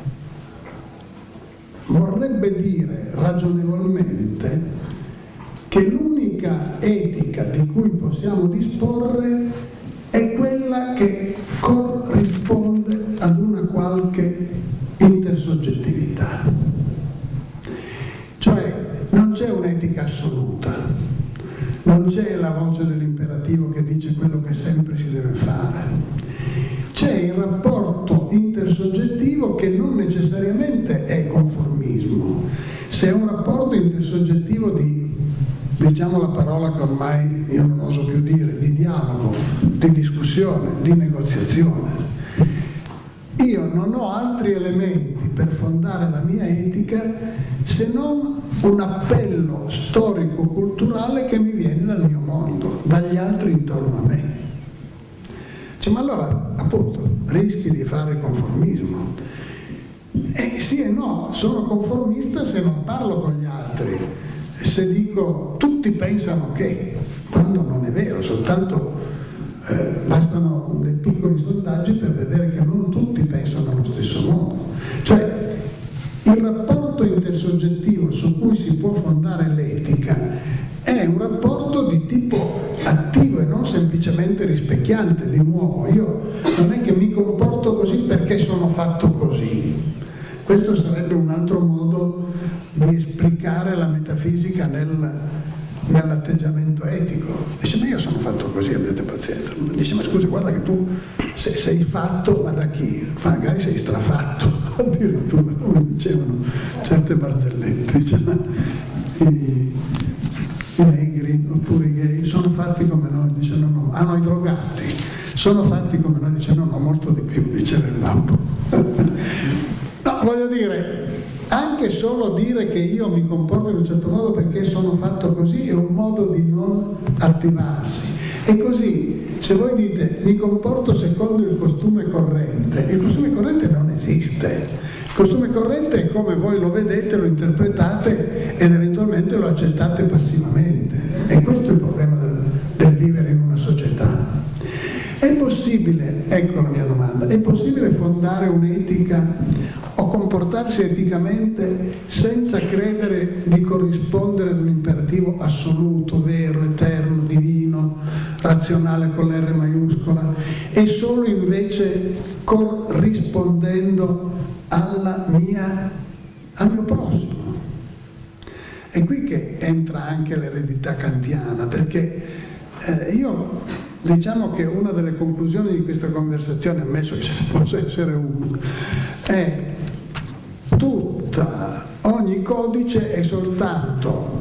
C: vorrebbe dire ragionevolmente che l'unica etica di cui possiamo disporre è quella che corrisponde ad una qualche intersoggettività. Cioè non c'è un'etica assoluta, non c'è la voce dell'imperativo che dice quello che sempre si deve fare. C'è il rapporto intersoggettivo che non necessariamente è conformismo. Se è un rapporto intersoggettivo di, diciamo la parola che ormai io non oso più dire, di dialogo, di discussione, di negoziazione, io non ho altri elementi per fondare la mia etica se non un appello storico-culturale che mi viene dal mio mondo, dagli altri intorno a me. Cioè, ma allora, appunto, rischi di fare conformismo. E sì e no, sono conformista se non parlo con gli altri, se dico tutti pensano che, quando non è vero, soltanto eh, bastano dei piccoli sondaggi per vedere che non tutti pensano allo stesso modo. Cioè, il rapporto intersoggettivo fatto così. Questo sarebbe un altro modo di esplicare la metafisica nel, nell'atteggiamento etico. Dice, ma io sono fatto così, abbiate pazienza. Dice, ma scusi, guarda che tu se, sei fatto, ma da chi? Magari sei strafatto, addirittura, come dicevano certe barzellette. Dice, ma i, i negri oppure i gay sono fatti come noi? Dice, no, no. Ah, no, i drogati sono fatti come noi? Dice, no, no, molto di più, dice il lampo. No, voglio dire, anche solo dire che io mi comporto in un certo modo perché sono fatto così è un modo di non attivarsi. E così, se voi dite mi comporto secondo il costume corrente, il costume corrente non esiste. Il costume corrente è come voi lo vedete, lo interpretate ed eventualmente lo accettate passivamente. E questo è il problema del, del vivere in una società. È possibile, ecco la mia domanda, è possibile fondare un'etica o comportarsi eticamente senza credere di corrispondere ad un imperativo assoluto, vero, eterno, divino, razionale con l'R maiuscola, e solo invece corrispondendo alla mia, al mio prossimo? È qui che entra anche l'eredità kantiana, perché eh, io diciamo che una delle conclusioni di questa conversazione, ammesso che ce ne possa essere una, è tutta, ogni codice è soltanto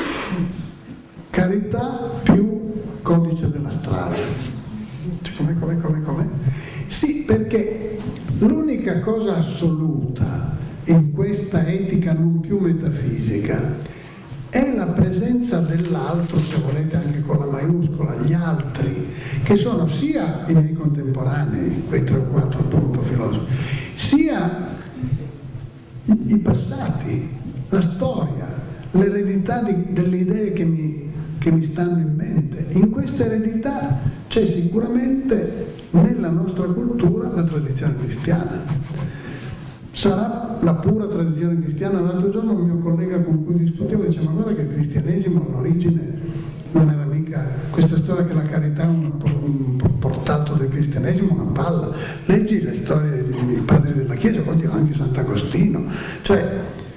C: carità più codice della strada. Come, come, come, come? Sì, perché l'unica cosa assoluta in questa etica non più metafisica è la presenza dell'altro, se volete anche con la maiuscola, gli altri, che sono sia i miei contemporanei, quei tre o quattro appunto filosofi, sia i passati, la storia, l'eredità delle idee che mi, che mi stanno in mente. In questa eredità c'è sicuramente nella nostra cultura la tradizione cristiana. Sarà la pura tradizione cristiana. L'altro giorno un mio collega con cui discutevo diceva, ma guarda che il cristianesimo all'origine non era mica questa storia che la carità è un, un portato del cristianesimo, una palla. Leggi le storie dei padri della Chiesa, poi anche Sant'Agostino, cioè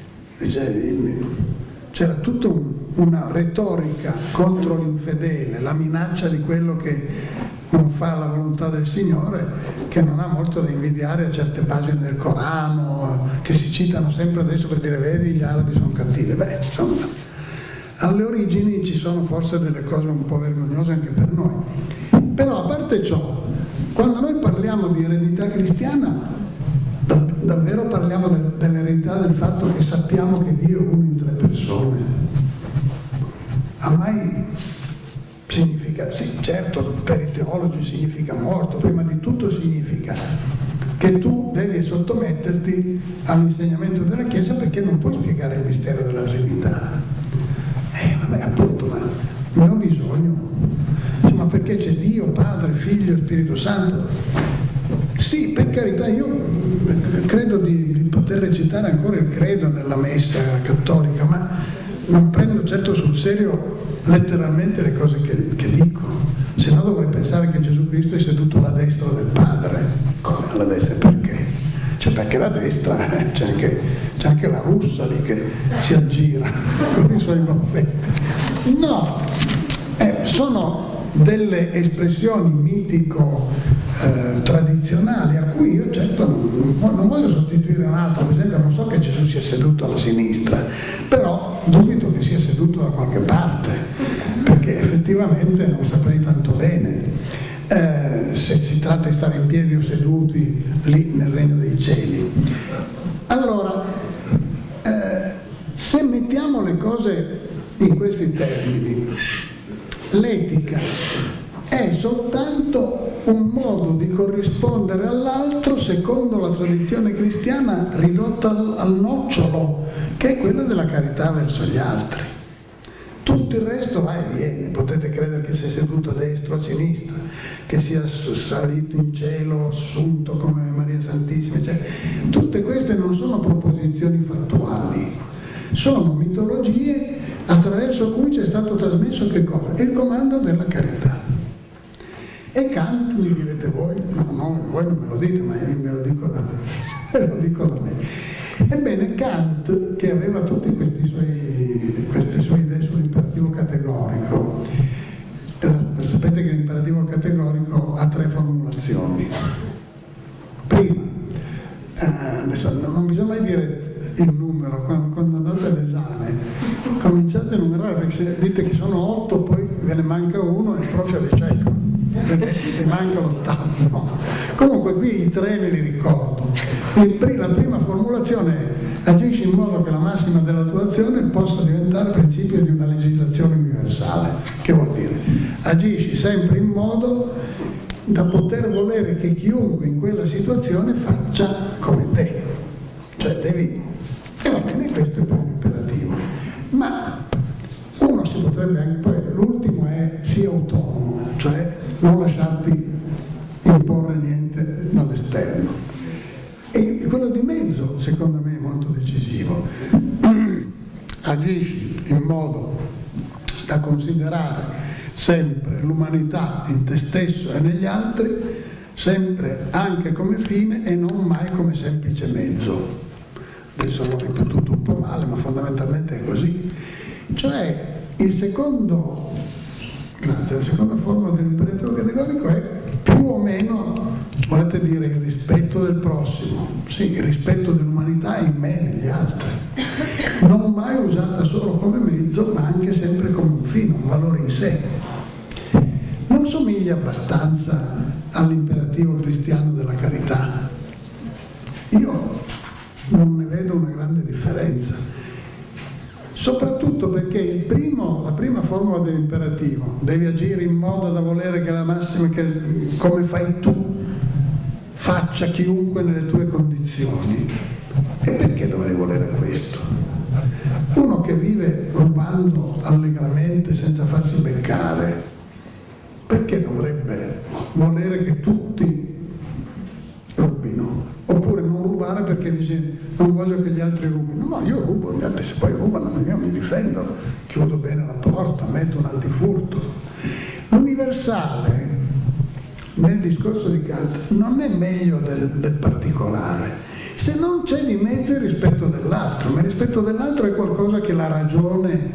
C: c'era tutta un, una retorica contro l'infedele, la minaccia di quello che non fa la volontà del Signore, che non ha molto da invidiare a certe pagine del Corano che si citano sempre adesso per dire vedi gli arabi sono cattivi. Beh, insomma, alle origini ci sono forse delle cose un po' vergognose anche per noi. Però a parte ciò, quando noi parliamo di eredità cristiana, dav davvero parliamo de dell'eredità del fatto che sappiamo che Dio è uno in tre persone. Ormai significa, sì, certo, per i teologi significa morto, prima di tutto significa che tu devi sottometterti all'insegnamento della Chiesa perché non puoi spiegare il mistero della Trinità. Eh, vabbè, appunto, ma non ho bisogno. Ma perché c'è Dio, Padre, Figlio e Spirito Santo? Sì, per carità, io credo di, di poter recitare ancora il credo nella messa cattolica, ma non prendo certo sul serio letteralmente le cose che, che dico, se no dovrei pensare che Gesù Cristo è seduto alla destra del Padre. Come alla destra? Perché? Cioè perché la destra c'è anche, c'è anche la russa lì che si aggira con i suoi baffetti. No, eh, sono delle espressioni mitico eh, tradizionali a cui io certo non, non voglio sostituire un altro. Per esempio non so che Gesù sia seduto alla sinistra, però dubito che sia seduto da qualche parte, perché effettivamente non saprei tanto bene eh, se si tratta di stare in piedi o seduti lì nel regno dei cieli. Allora, eh, se mettiamo le cose in questi termini, l'etica è soltanto un modo di corrispondere all'altro secondo la tradizione cristiana ridotta al, al nocciolo, che è quella della carità verso gli altri. Tutto il resto va e viene, potete credere che sia seduto a destra o a sinistra, che sia salito in cielo, assunto come Maria Santissima, cioè, tutte queste non sono proposizioni fattuali, sono mitologie attraverso cui c'è stato trasmesso che cosa? Il comando della carità. E Kant, mi direte voi, no, no, voi non me lo dite, ma io me lo dico da prima, eh, adesso non bisogna mai dire il numero, quando, quando andate all'esame cominciate a numerare, perché se dite che sono otto poi ve ne manca uno e il prof vi cieco, ne manca l'ottavo. No. Comunque qui i tre me li ricordo. Il, la prima formulazione è: agisci in modo che la massima dell'attuazione possa diventare principio di una legislazione universale. Che vuol dire? Agisci sempre in modo da poter volere che chiunque in quella situazione faccia come te. Cioè devi... E va bene, questo è il primo imperativo. Ma uno si potrebbe anche... Poi l'ultimo è sii autonomo, cioè non lasciarti imporre niente dall'esterno. E quello di mezzo, secondo me, è molto decisivo. Agisci in modo da considerare sempre l'umanità in te stesso e negli altri, sempre anche come fine e non mai come semplice mezzo. Adesso l'ho ripetuto un po' male, ma fondamentalmente è così. Cioè, il secondo, grazie, la seconda forma dell'imperativo categorico è più o meno, volete dire, il rispetto del prossimo, sì, il rispetto dell'umanità in me e negli altri. Non mai usata solo come mezzo, ma anche sempre come un fine, un valore in sé. Non somiglia abbastanza all'imperativo cristiano della carità? Io non ne vedo una grande differenza, soprattutto perché il primo, la prima formula dell'imperativo, devi agire in modo da volere che la massima, che come fai tu, faccia chiunque nelle tue condizioni. E perché dovrei volere questo? Uno che vive rubando allegramente senza farsi beccare, perché dovrebbe volere che tutti rubino? Oppure non rubare perché dice non voglio che gli altri rubino. No, io rubo, gli altri se poi rubano io mi difendo, chiudo bene la porta, metto un antifurto. L'universale nel discorso di Kant non è meglio del, del particolare, se non c'è di mezzo il rispetto dell'altro, ma il rispetto dell'altro è qualcosa che la ragione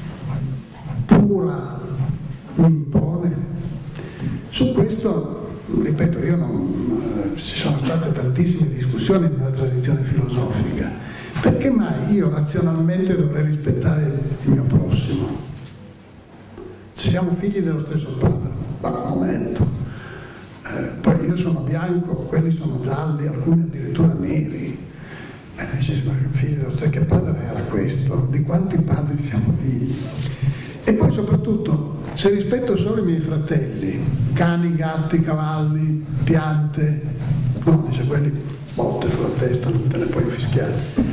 C: pura mi impone. Su questo, ripeto, io non, ci sono state tantissime discussioni nella tradizione filosofica. Perché mai io razionalmente dovrei rispettare il mio prossimo? Se siamo figli dello stesso padre, ma un momento. Eh, poi io sono bianco, quelli sono gialli, alcuni addirittura neri. Eh, dice, ma figli dello stesso, che padre era questo? Di quanti padri siamo figli? E poi soprattutto, se rispetto solo i miei fratelli, cani, gatti, cavalli, piante, no, dice quelli botte sulla testa, non te ne puoi fischiare.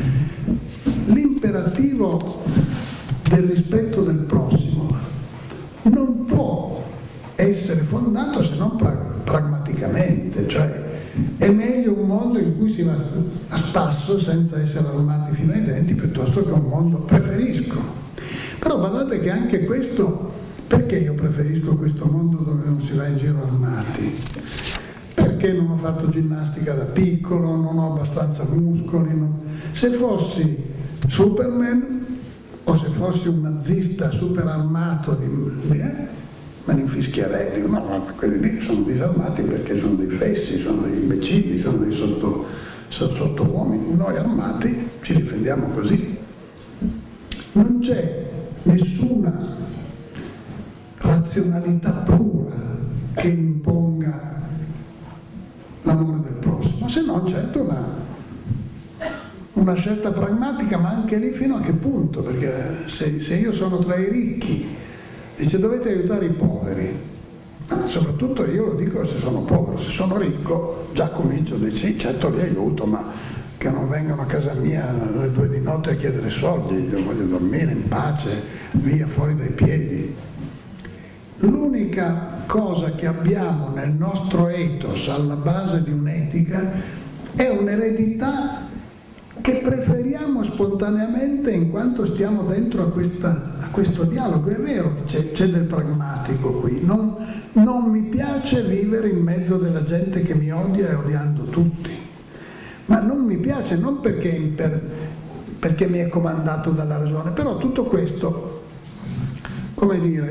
C: L'imperativo del rispetto del prossimo non può essere fondato se non pra- pragmaticamente, cioè è meglio un mondo in cui si va a spasso senza essere armati fino ai denti piuttosto che un mondo, preferisco. Però guardate che anche questo, perché io preferisco questo mondo dove non si va in giro armati? Perché non ho fatto ginnastica da piccolo, non ho abbastanza muscoli. Non... Se fossi Superman o se fossi un nazista super armato, di... eh, me ne infischierei, dico no, no, quelli lì sono disarmati perché sono dei fessi, sono dei imbecilli, sono dei sotto, sotto uomini. Noi armati ci difendiamo così. Non c'è nessuna razionalità pura che imponga l'amore del prossimo, se non certo una, una scelta pragmatica, ma anche lì fino a che punto? Perché se, se io sono tra i ricchi, dice dovete aiutare i poveri, ma soprattutto io lo dico se sono povero, se sono ricco già comincio a dire sì, certo li aiuto, ma che non vengano a casa mia alle due di notte a chiedere soldi, io voglio dormire in pace, via fuori dai piedi. L'unica cosa che abbiamo nel nostro ethos alla base di un'etica è un'eredità che preferiamo spontaneamente in quanto stiamo dentro a, questa, a questo dialogo. È vero che c'è del pragmatico qui, non, non mi piace vivere in mezzo della gente che mi odia e odiando tutti, ma non mi piace non perché, per, perché mi è comandato dalla ragione, però tutto questo, come dire,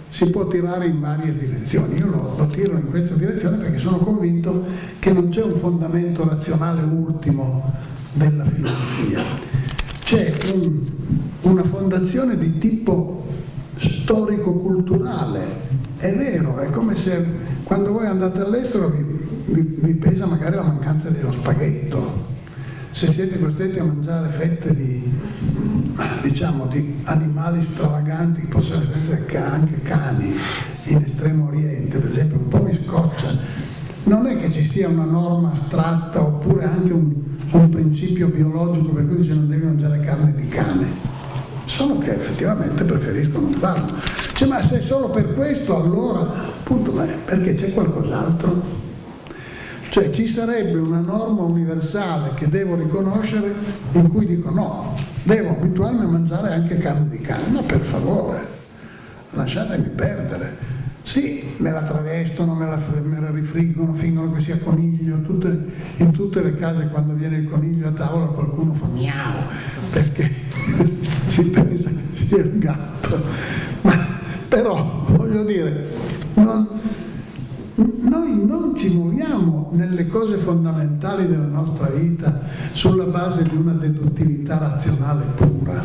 C: si può tirare in varie direzioni. Io lo, lo tiro in questa direzione perché sono convinto che non c'è un fondamento razionale ultimo della filosofia, c'è un, una fondazione di tipo storico-culturale. È vero, è come se quando voi andate all'estero vi, vi, vi pesa magari la mancanza dello spaghetto, se siete costretti a mangiare fette di, diciamo, di animali stravaganti, che possono essere anche cani in Estremo Oriente, per esempio, un po' mi scoccia. Non è che ci sia una norma astratta oppure anche un, un principio biologico per cui dice non devi mangiare carne di cane, solo che effettivamente preferisco non farlo. Cioè, ma se è solo per questo, allora, appunto, ma perché c'è qualcos'altro? Cioè ci sarebbe una norma universale che devo riconoscere in cui dico no, devo abituarmi a mangiare anche carne di cane, ma per favore, lasciatemi perdere. Sì, me la travestono, me la, me la rifriggono, fingono che sia coniglio, tutte, in tutte le case quando viene il coniglio a tavola qualcuno fa miau, perché si pensa che sia il gatto, ma però voglio dire, non, noi non ci muoviamo nelle cose fondamentali della nostra vita sulla base di una deduttività razionale pura.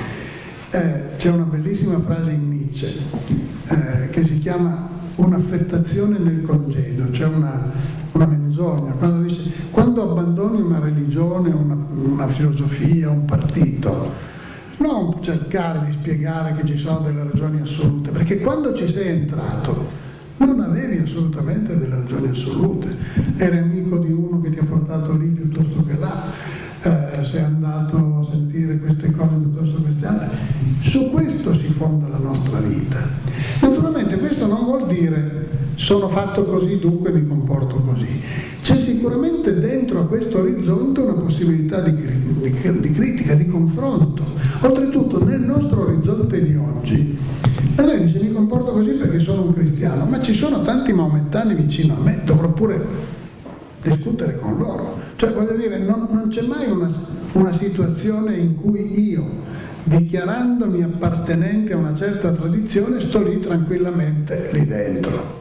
C: Eh, c'è una bellissima frase in Nietzsche eh, che si chiama un'affettazione nel congedo, c'è una, una menzogna, quando dice quando abbandoni una religione, una, una filosofia, un partito, non cercare di spiegare che ci sono delle ragioni assolute, perché quando ci sei entrato non avevi assolutamente delle ragioni assolute, eri amico di uno che ti ha portato lì piuttosto che là, eh, sei andato a sentire queste cose piuttosto che queste altre. Su questo si fonda la nostra vita. Naturalmente questo non vuol dire sono fatto così, dunque mi comporto così. C'è sicuramente dentro a questo orizzonte una possibilità di, di, di critica, di confronto. Oltretutto nel nostro orizzonte di oggi, e lei dice mi comporto così perché sono un cristiano, ma ci sono tanti maomettani vicino a me, dovrò pure discutere con loro. Cioè voglio dire, non, non c'è mai una, una situazione in cui io, dichiarandomi appartenente a una certa tradizione, sto lì tranquillamente lì dentro.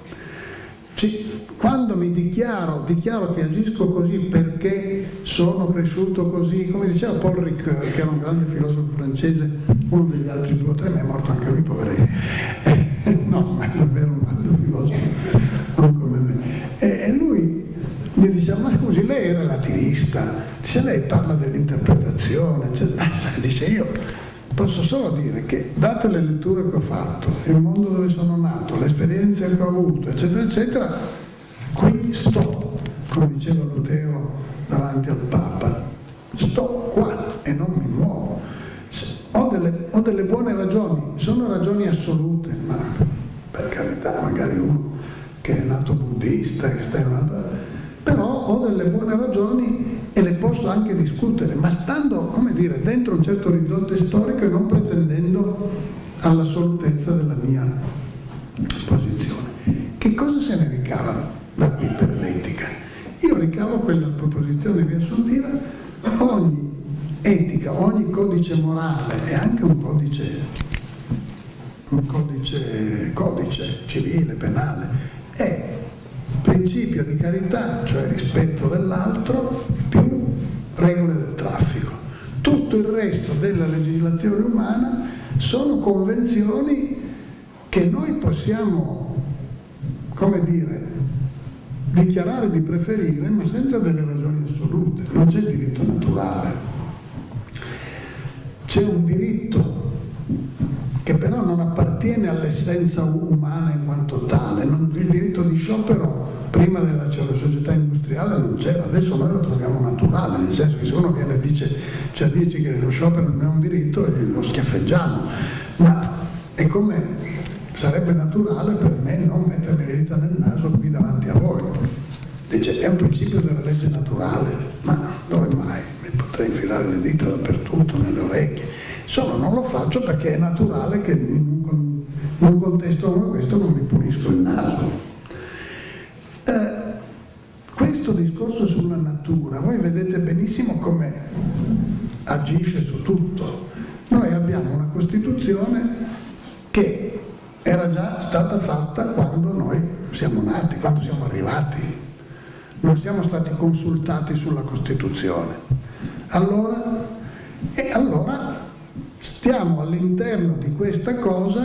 C: Ci, quando mi dichiaro, dichiaro che agisco così perché sono cresciuto così, come diceva Paul Ricoeur, che era un grande filosofo francese, uno degli altri due o tre, ma è morto anche lui, poverino. Eh, no, ma è davvero un altro filosofo, non come me. E, e lui mi diceva, ma scusi, lei è relativista, dice, lei parla dell'interpretazione, dice, io posso solo dire che, date le letture che ho fatto, il mondo dove sono nato, le esperienze che ho avuto, eccetera, eccetera, qui sto, come diceva Lutero davanti al Papa, sto qua e non mi muovo. Ho delle, ho delle buone ragioni, sono ragioni assolute, ma per carità, magari uno che è nato buddista, che sta in una... però ho delle buone ragioni e le posso anche discutere, ma stando, come dire, dentro un certo orizzonte storico e non pretendendo all'assolutezza della mia posizione. Che cosa se ne ricava da qui per l'etica? Io ricavo quella proposizione riassuntiva: ogni etica, ogni codice morale e anche un codice, un codice, codice civile, penale, è principio di carità, cioè rispetto dell'altro, più regole del traffico. Tutto il resto della legislazione umana sono convenzioni che noi possiamo, come dire, dichiarare di preferire, ma senza delle ragioni assolute. Non c'è diritto naturale. C'è un diritto che però non appartiene all'essenza umana in quanto tale. Non, il diritto di sciopero prima della società industriale non c'era, adesso noi lo troviamo naturale, nel senso che se uno viene e dice, ci dice che lo sciopero non è un diritto, lo schiaffeggiamo, ma è come sarebbe naturale per me non mettermi le dita nel naso qui davanti a voi. Dice, è un principio della legge naturale, ma dove mai? Mi potrei infilare le dita dappertutto, nelle orecchie. Insomma, non lo faccio perché è naturale che in un, in un contesto come questo non mi pulisco il naso. Eh, questo discorso sulla natura, voi vedete benissimo come agisce su tutto. Noi abbiamo una Costituzione che era già stata non siamo stati consultati sulla Costituzione. Allora, e allora stiamo all'interno di questa cosa,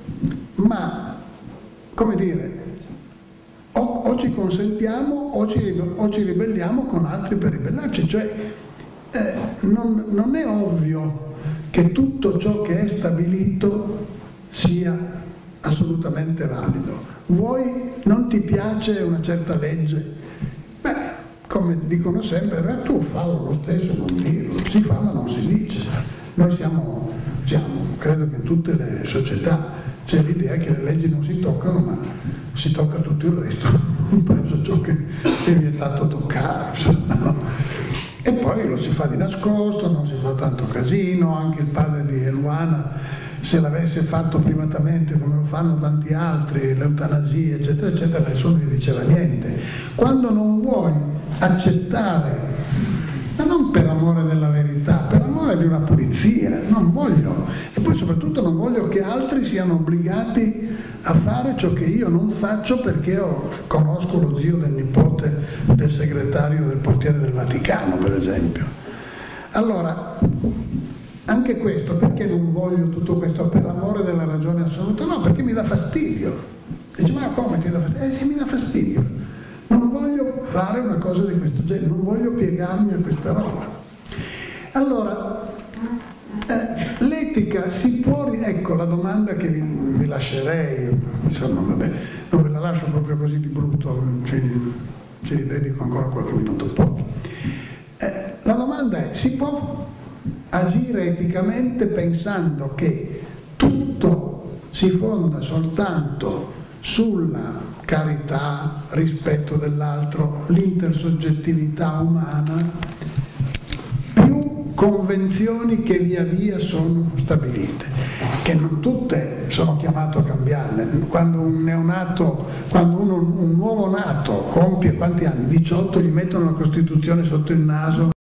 C: ma, come dire, o, o ci consentiamo o ci, o ci ribelliamo con altri per ribellarci, cioè eh, non, non è ovvio che tutto ciò che è stabilito sia assolutamente valido. Vuoi, non ti piace una certa legge? Beh, come dicono sempre, tu fallo lo stesso, non dirlo, si fa ma non si dice. Noi siamo, siamo credo che in tutte le società c'è l'idea che le leggi non si toccano, ma si tocca tutto il resto, compreso ciò che è vietato toccare. No? E poi lo si fa di nascosto, non si fa tanto casino, anche il padre di Eluana, se l'avesse fatto privatamente come lo fanno tanti altri, l'eutanasia eccetera eccetera, nessuno gli diceva niente. Quando non vuoi accettare, ma non per amore della verità, per amore di una pulizia, non voglio, e poi soprattutto non voglio che altri siano obbligati a fare ciò che io non faccio perché ho, conosco lo zio del nipote del segretario del portiere del Vaticano, per esempio. Allora, anche questo, perché non voglio tutto questo? Per amore della ragione assoluta? No, perché mi dà fastidio. Dice, ma come ti dà fastidio? Eh, sì, mi dà fastidio. Non voglio fare una cosa di questo genere, non voglio piegarmi a questa roba. Allora, eh, l'etica si può... Ecco, la domanda che vi, vi lascerei, insomma, vabbè, non ve la lascio proprio così di brutto, ci, ci dedico ancora qualche minuto poco. Eh, la domanda è, si può agire eticamente pensando che tutto si fonda soltanto sulla carità, rispetto dell'altro, l'intersoggettività umana, più convenzioni che via via sono stabilite, che non tutte sono chiamato a cambiarle. Quando un neonato, quando uno, un nuovo nato compie quanti anni? diciotto, gli mettono la Costituzione sotto il naso